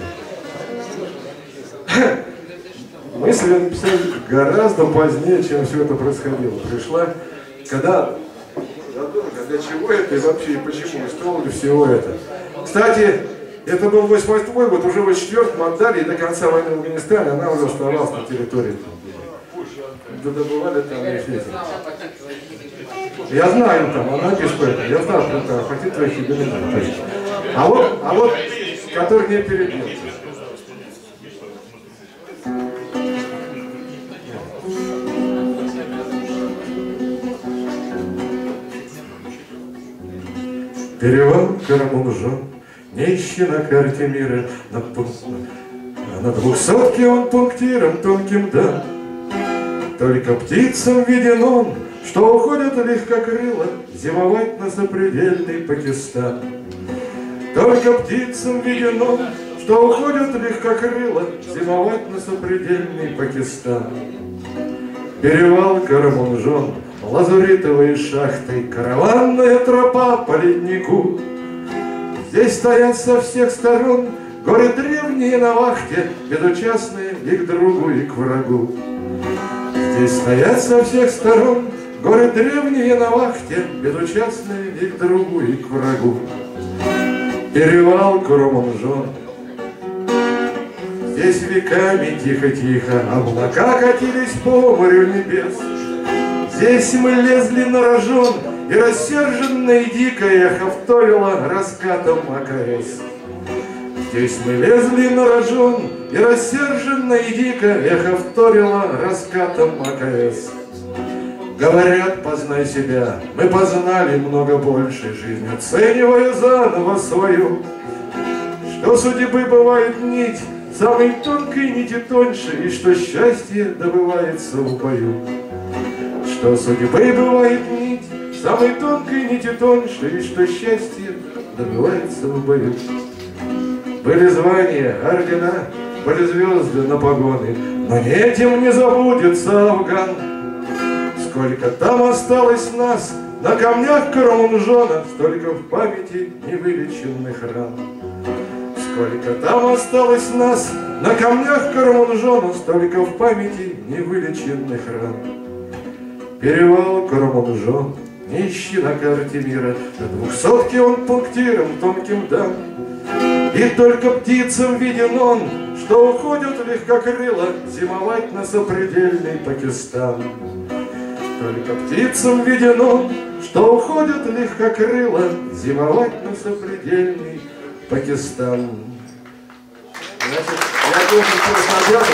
Мысль я написал гораздо позднее, чем все это происходило. Пришла, когда задумка, для чего это и вообще, и почему, и стоило ли всего это. Кстати, это был 88-й год, уже в 84-м отдали, и до конца войны в Афганистане она уже оставалась на территории. Добывали там эффекты. Я знаю там, она пишет это, я знаю про это, хотит твоих юбилейных. А вот, который не перебил. Перевал Карамунжон, не ищи на карте мира, на 200-ке он пунктиром тонким дан. Только птицам виден он, что уходят легкокрыло зимовать на запредельный Пакистан. Только птицам виден он, что уходят легкокрыло зимовать на запредельный Пакистан. Перевал Карамунжон, лазуритовые шахты, караванная тропа по леднику. Здесь стоят со всех сторон горы древние на вахте, безучастные и к другу, и к врагу. Здесь стоят со всех сторон горы древние на вахте, безучастные и к другу, и к врагу. Перевал Карамунжон. Здесь веками тихо-тихо облака катились по морю небес. Здесь мы лезли на рожон, и рассерженное дикое эхо вторило раскатом АКС. Здесь мы лезли на рожон, и рассерженно и дико эхо вторило раскатом АКС. Говорят, познай себя, мы познали много больше, жизнь оценивая заново свою. Что судьбы бывает нить, самой тонкой нити тоньше, и что счастье добывается в бою. Что судьбы бывает нить, самой тонкой нити тоньше, и что счастье добывается в бою. Были звания, ордена, были звезды на погоны, но не этим не забудется Афган. Сколько там осталось нас на камнях Карамунжона, столько в памяти невылеченных ран. Сколько там осталось нас на камнях Карамунжона, столько в памяти невылеченных ран. Перевал Карамунжон, не ищи на карте мира, на 200-ке он пунктиром тонким дан. И только птицам виден он, что уходят легкокрыло зимовать на сопредельный Пакистан. Только птицам виден он, что уходят легкокрыло зимовать на сопредельный Пакистан. Значит, я должен просто обязан.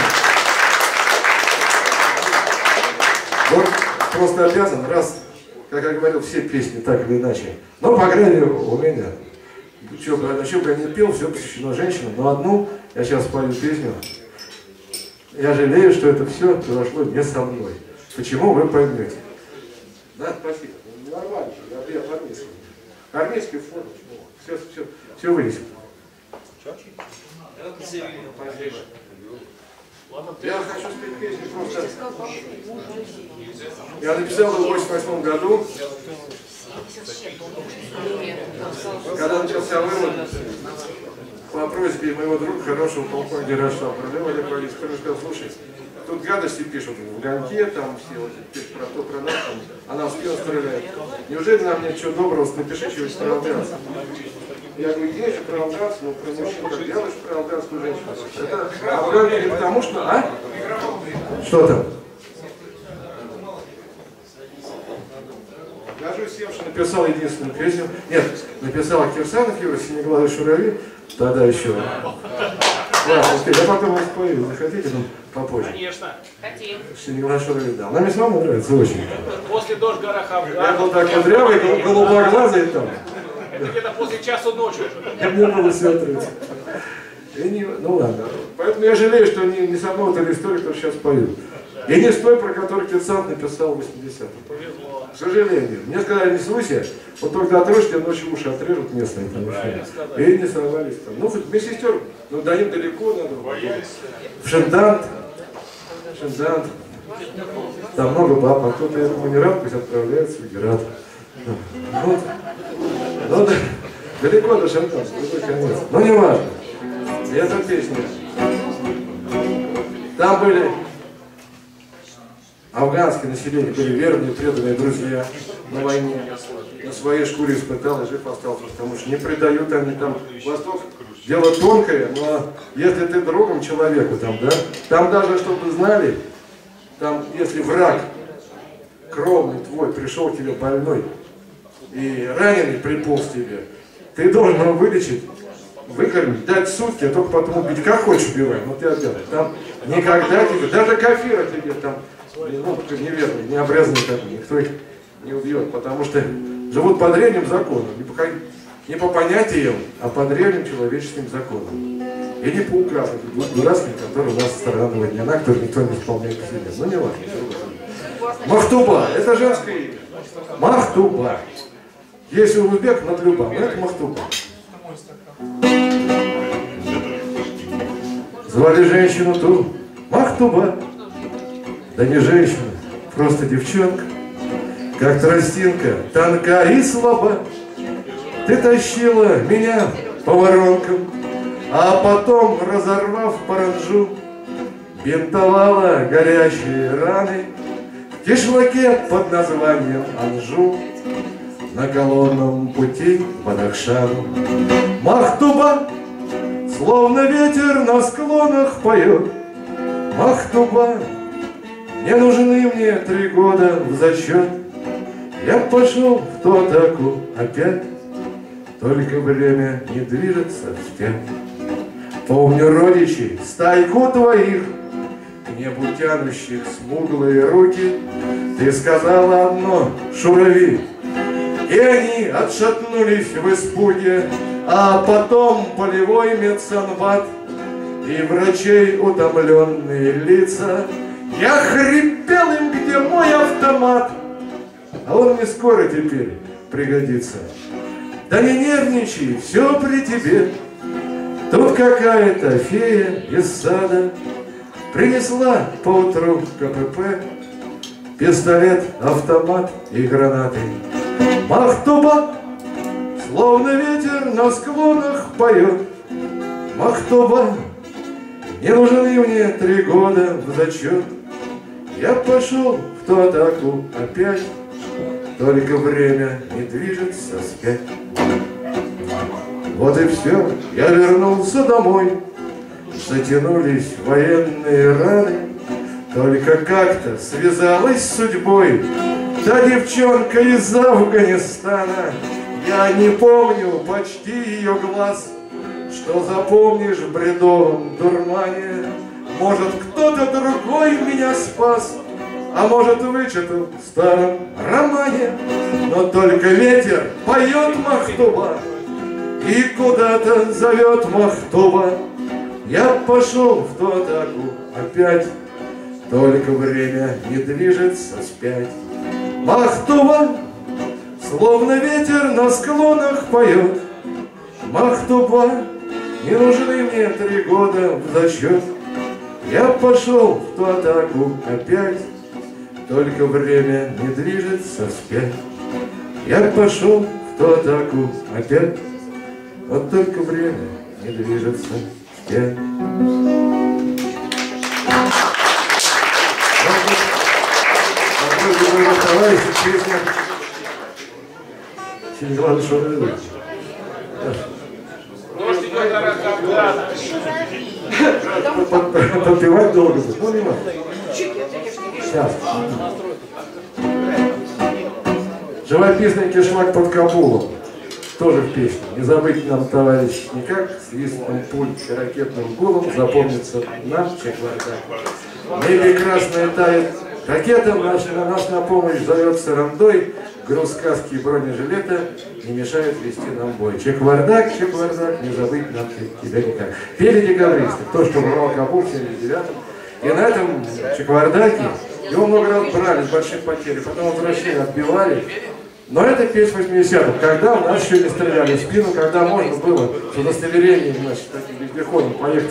Вот просто обязан, раз, как я говорил, все песни так или иначе. Но, по крайней мере, у меня. Что бы я не пел, все посвящено женщинам, но одну я сейчас спою песню. Я жалею, что это все произошло не со мной. Почему, вы поймете. Да, спасибо. Нормально, я по-армейски. Армейский фон, все вынесем. Я хочу спеть песню просто. Я написал ее в 1988 году. Когда начался вывод, по просьбе моего друга, хорошего полковника генерального штаба, Олега Борисовича, который сказал: слушай, тут гадости пишут в Ганке, там все вот, пишут про то, про нас, там, она в спину стреляет. Неужели нам нет чего доброго, напиши чего-нибудь про Алданцев? Я говорю, есть про Алданцев, но про мужчин, как делаешь про алданскую женщину? Это оправдание потому что, а? Что там? Горжусь тем, что написал единственную песню. Нет, написал Кирсанов Юра, Синеглазый Шурави, тогда еще. Ладно, успели. Я потом вас спою, захотите, но попозже. Конечно. Хотим. Синеглазый Шурави, да. Она мне самому нравится очень. После дождь в горах Афгана. Я был так кудрявый, голубоглазый там. Это где-то после часу ночи. Мне было все отрыть. Ну ладно. Поэтому я жалею, что не со мной вот эта история, которую сейчас пою. И не с той, про которую Кирсанов написал в 80-м. Повезло. К сожалению. Мне сказали, не слушай, вот только отрежь, тебе ночью уши отрежут местные. И не сорвались там. Ну, медсестер, ну, до них далеко надо. В Шендант. Там много баб, а кто-то, я думаю, не рад, пусть отправляется в Герат. Вот. Ну, далеко до Шенданта, другой конец. Но не важно. И эта песня. Там были афганское население, были верные, преданные друзья на войне. На своей шкуре испытал и жив остался, потому что не предают они там. Восток дело тонкое, но если ты другом человеку там, да, там даже, чтобы знали, там, если враг кровный твой пришел к тебе больной и раненый приполз тебе, ты должен его вылечить, выкормить, дать сутки, а только потом убить. Как хочешь убивай, но ты обязан. Там никогда тебе, даже кафира тебе там, ну, неверный, не обрезанный, никто их не убьет, потому что живут по древним законам, не по понятиям, а по древним человеческим законам. И не по указам, дурацким, которые у нас странного дня, который никто не исполняет по себе. Ну не важно. Махтуба, это женское имя. Махтуба. Если узбек, Надлюба, но это Махтуба. Звали женщину ту Махтуба. Да не женщина, просто девчонка. Как тростинка, тонка и слаба. Ты тащила меня по воронкам, а потом, разорвав паранджу, бинтовала горячие раны в кишлаке под названием Анжу на колонном пути в Бадахшану. Махтуба, словно ветер на склонах поет. Махтуба, не нужны мне 3 года в зачет. Я пошел в ту атаку опять, только время не движется вспять. Помню родичей, стайку твоих, к небу тянущих смуглые руки. Ты сказала одно: шурави. И они отшатнулись в испуге, а потом полевой медсанбат и врачей утомленные лица. Я хрипел им, где мой автомат, а он не скоро теперь пригодится. Да не нервничай, все при тебе. Тут какая-то фея из сада принесла поутру КПП пистолет, автомат и гранаты. Махтуба, словно ветер на склонах поет. Махтуба, не нужны мне 3 года в зачет. Я пошел в ту атаку опять, только время не движется вспять. Вот и все, я вернулся домой. Затянулись военные раны, только как-то связалась с судьбой та девчонка из Афганистана. Я не помню почти ее глаз. Что запомнишь в бредовом дурмане? Может, кто-то другой меня спас, а может, вычитал в старом романе. Но только ветер поет Махтуба и куда-то зовет Махтуба. Я пошел в ту атаку опять, только время не движется вспять. Махтуба, словно ветер на склонах поет. Махтуба, не нужны мне 3 года в зачет. Я пошел в ту атаку опять, только время не движется вспять. Я пошел в ту атаку опять, вот только время не движется вспять. Товарищи, песня Синеглазый Шурави. Подпевать долго будет. Ну, не надо. Сейчас. Живописный кишлак под Кабулом. Тоже в песне. Не забыть нам, товарищ, никак. Свистом пуль и ракетным гулом запомнится нам Чехварда. Небе красное тает. Ракета наша на нас на помощь зовется рандой. Груз каски и бронежилета не мешает вести нам бой. Чехвардак, Чехвардак, не забыть нам тебя никак. Пели декабристы, кто что брал Кабул в 79-м. И на этом Чехвардаке его много раз брали с больших потерь, потом возвращение отбивали. Но это песня 80-х, когда у нас еще не стреляли в спину, когда можно было с удостоверением, значит, таким вездеходом поехать,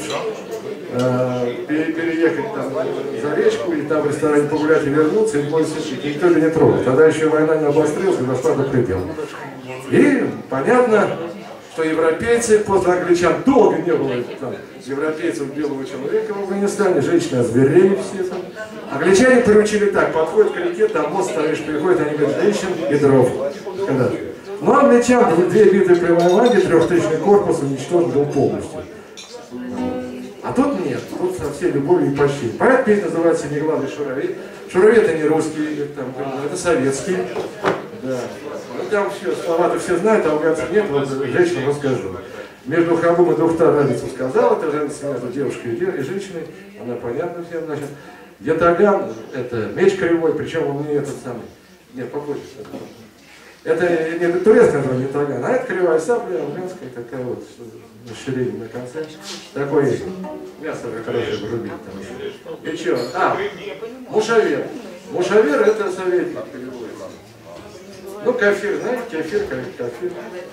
переехать там за речку, и там в ресторане погулять и вернуться, и никто не трогал. Тогда еще война не обострилась, и дошла до предела. И понятно, что европейцы, после англичан долго не было там, европейцев белого человека в Афганистане, женщины озверели все там. Англичане приручили так: подходит к реке, там мост стоишь, приходит, они говорят, женщин и дров. Но англичан 2 битвы при Вайланде, 3000-й корпус уничтожен был полностью. А тут нет, тут со всей любовью и почти. Поэт песня называется «Синеглазый Шурави». Шурави — это не русский, это советский. Да. Ну там все, слова-то все знают, а афганцев нет, вот женщинам расскажу. Между Хабум и Духтар разницу сказал, это разница между девушкой и женщиной, она понятна всем, значит. Ятаган — это меч кривой, причем он не этот самый, нет, попозже. Это не турецкое название Ятаган, а это кривая сабля, афганская такая вот, расширение на конце. Такое мясо хорошее рубить там еще. И что? А, мушавер. Мушавер — это советник переводится. Ну, кафир, знаете, кафир, кафир.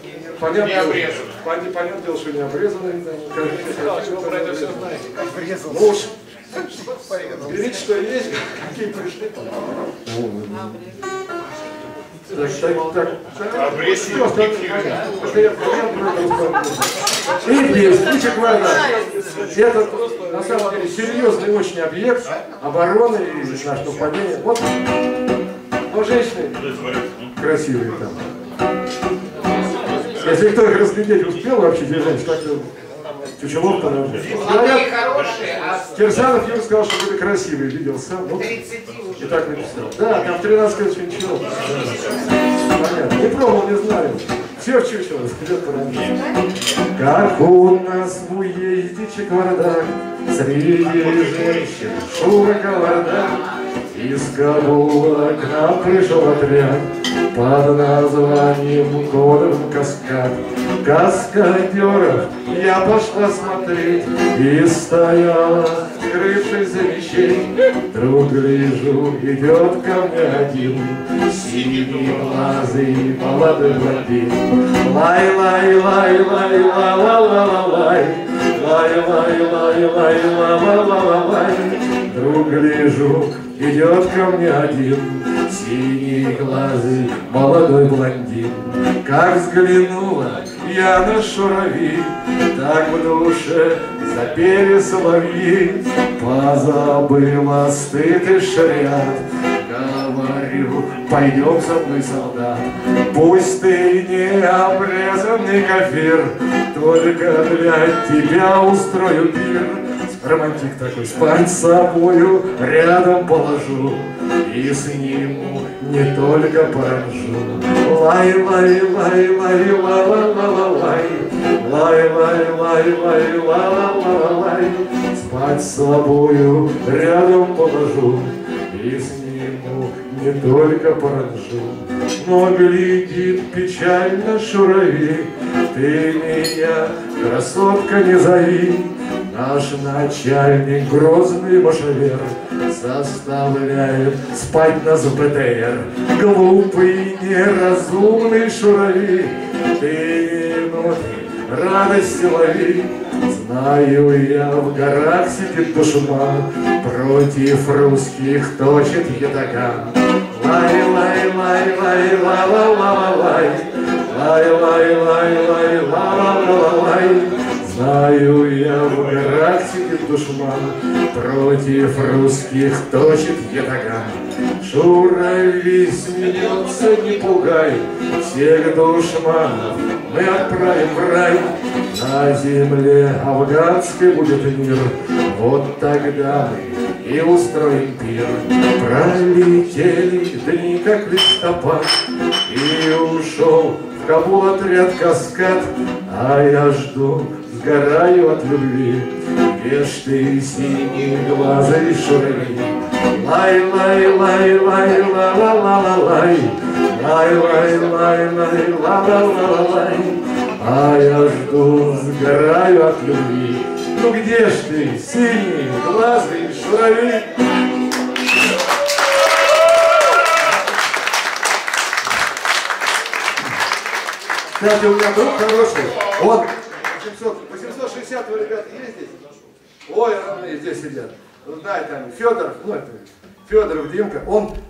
Понятно дело, что не обрезанный. Ну уж, берите, что есть, какие пришли. И песня, и Чехварда. Это, на самом деле, серьезный очень объект обороны и наше нападение. Вот, но женщины красивые там. Если кто их разглядеть успел вообще, держать, так чучелов-то на уже. Кирсанов Юр сказал, что были красивые, видел сам. Ну, и так написал. Да, там 13 ничего. Понятно. Не пробовал, не знаю. Все в чучело, идет паранжа. Как у нас в уезде Чеквардак, среди женщин шум и кавардак. Из Кабула к нам пришел отряд под названием Кодом Каскад. Каскадеров я пошла смотреть и стояла, скрывшись за мечей. Вдруг гляжу, идет ко мне один синеглазый молодой блондин. Лай, лай, лай, лай, ла, ла, ла, ла, лай. Лай, лай, лай, лай, ла, ла, ла, ла, лай. Вдруг гляжу, идет ко мне один синеглазый молодой блондин. Как взглянула я на шурави, так в душе запели соловьи. Позабыла стыд и шариат, говорю, пойдем со мной, солдат. Пусть ты не обрезанный кафир, только для тебя устрою пир. Романтик такой, спать с собою рядом положу и сниму не только паранжу. Лай, лай, лай, лай, ла, ла, ла, ла, лай. Лай, лай, лай, лай, ла, ла, ла, ла, лай. Спать с собою рядом положу и сниму не только паранжу. Но глядит печально шурави, ты меня, красотка, не зови. Наш начальник, грозный машевер, заставляет спать нас в БТР. Глупый, неразумный шурави, ты минуты радости лови. Знаю я, в горах сидит душман, против русских точит ятаган. Лай, лай, лай, лай, ла, ла, ла, ла, лай. Лай, лай, лай, лай, ла, ла, ла, ла, лай. Знаю я, в горах сидит душман, против русских точит ятаган. Шурави смеется, не пугай, всех душманов мы отправим в рай. На земле афганской будет мир, вот тогда мы и устроим пир. Пролетели дни, как листопад, и ушел в Кабул отряд Каскад. А я жду, сгораю от любви, где ж ты, синеглазый шурави. Лай, лай, лай, лай, ла, ла, ла, ла, лай. Лай, лай, лай, лай, ла, ла, ла, ла, лай. А я жду, сгораю от любви. Ну где ж ты, синеглазый шурави? Кстати, у меня друг хороший, он 860 ребят есть здесь? Ой, родные здесь сидят. Знаю, там Федоров, ну это Федоров Димка, он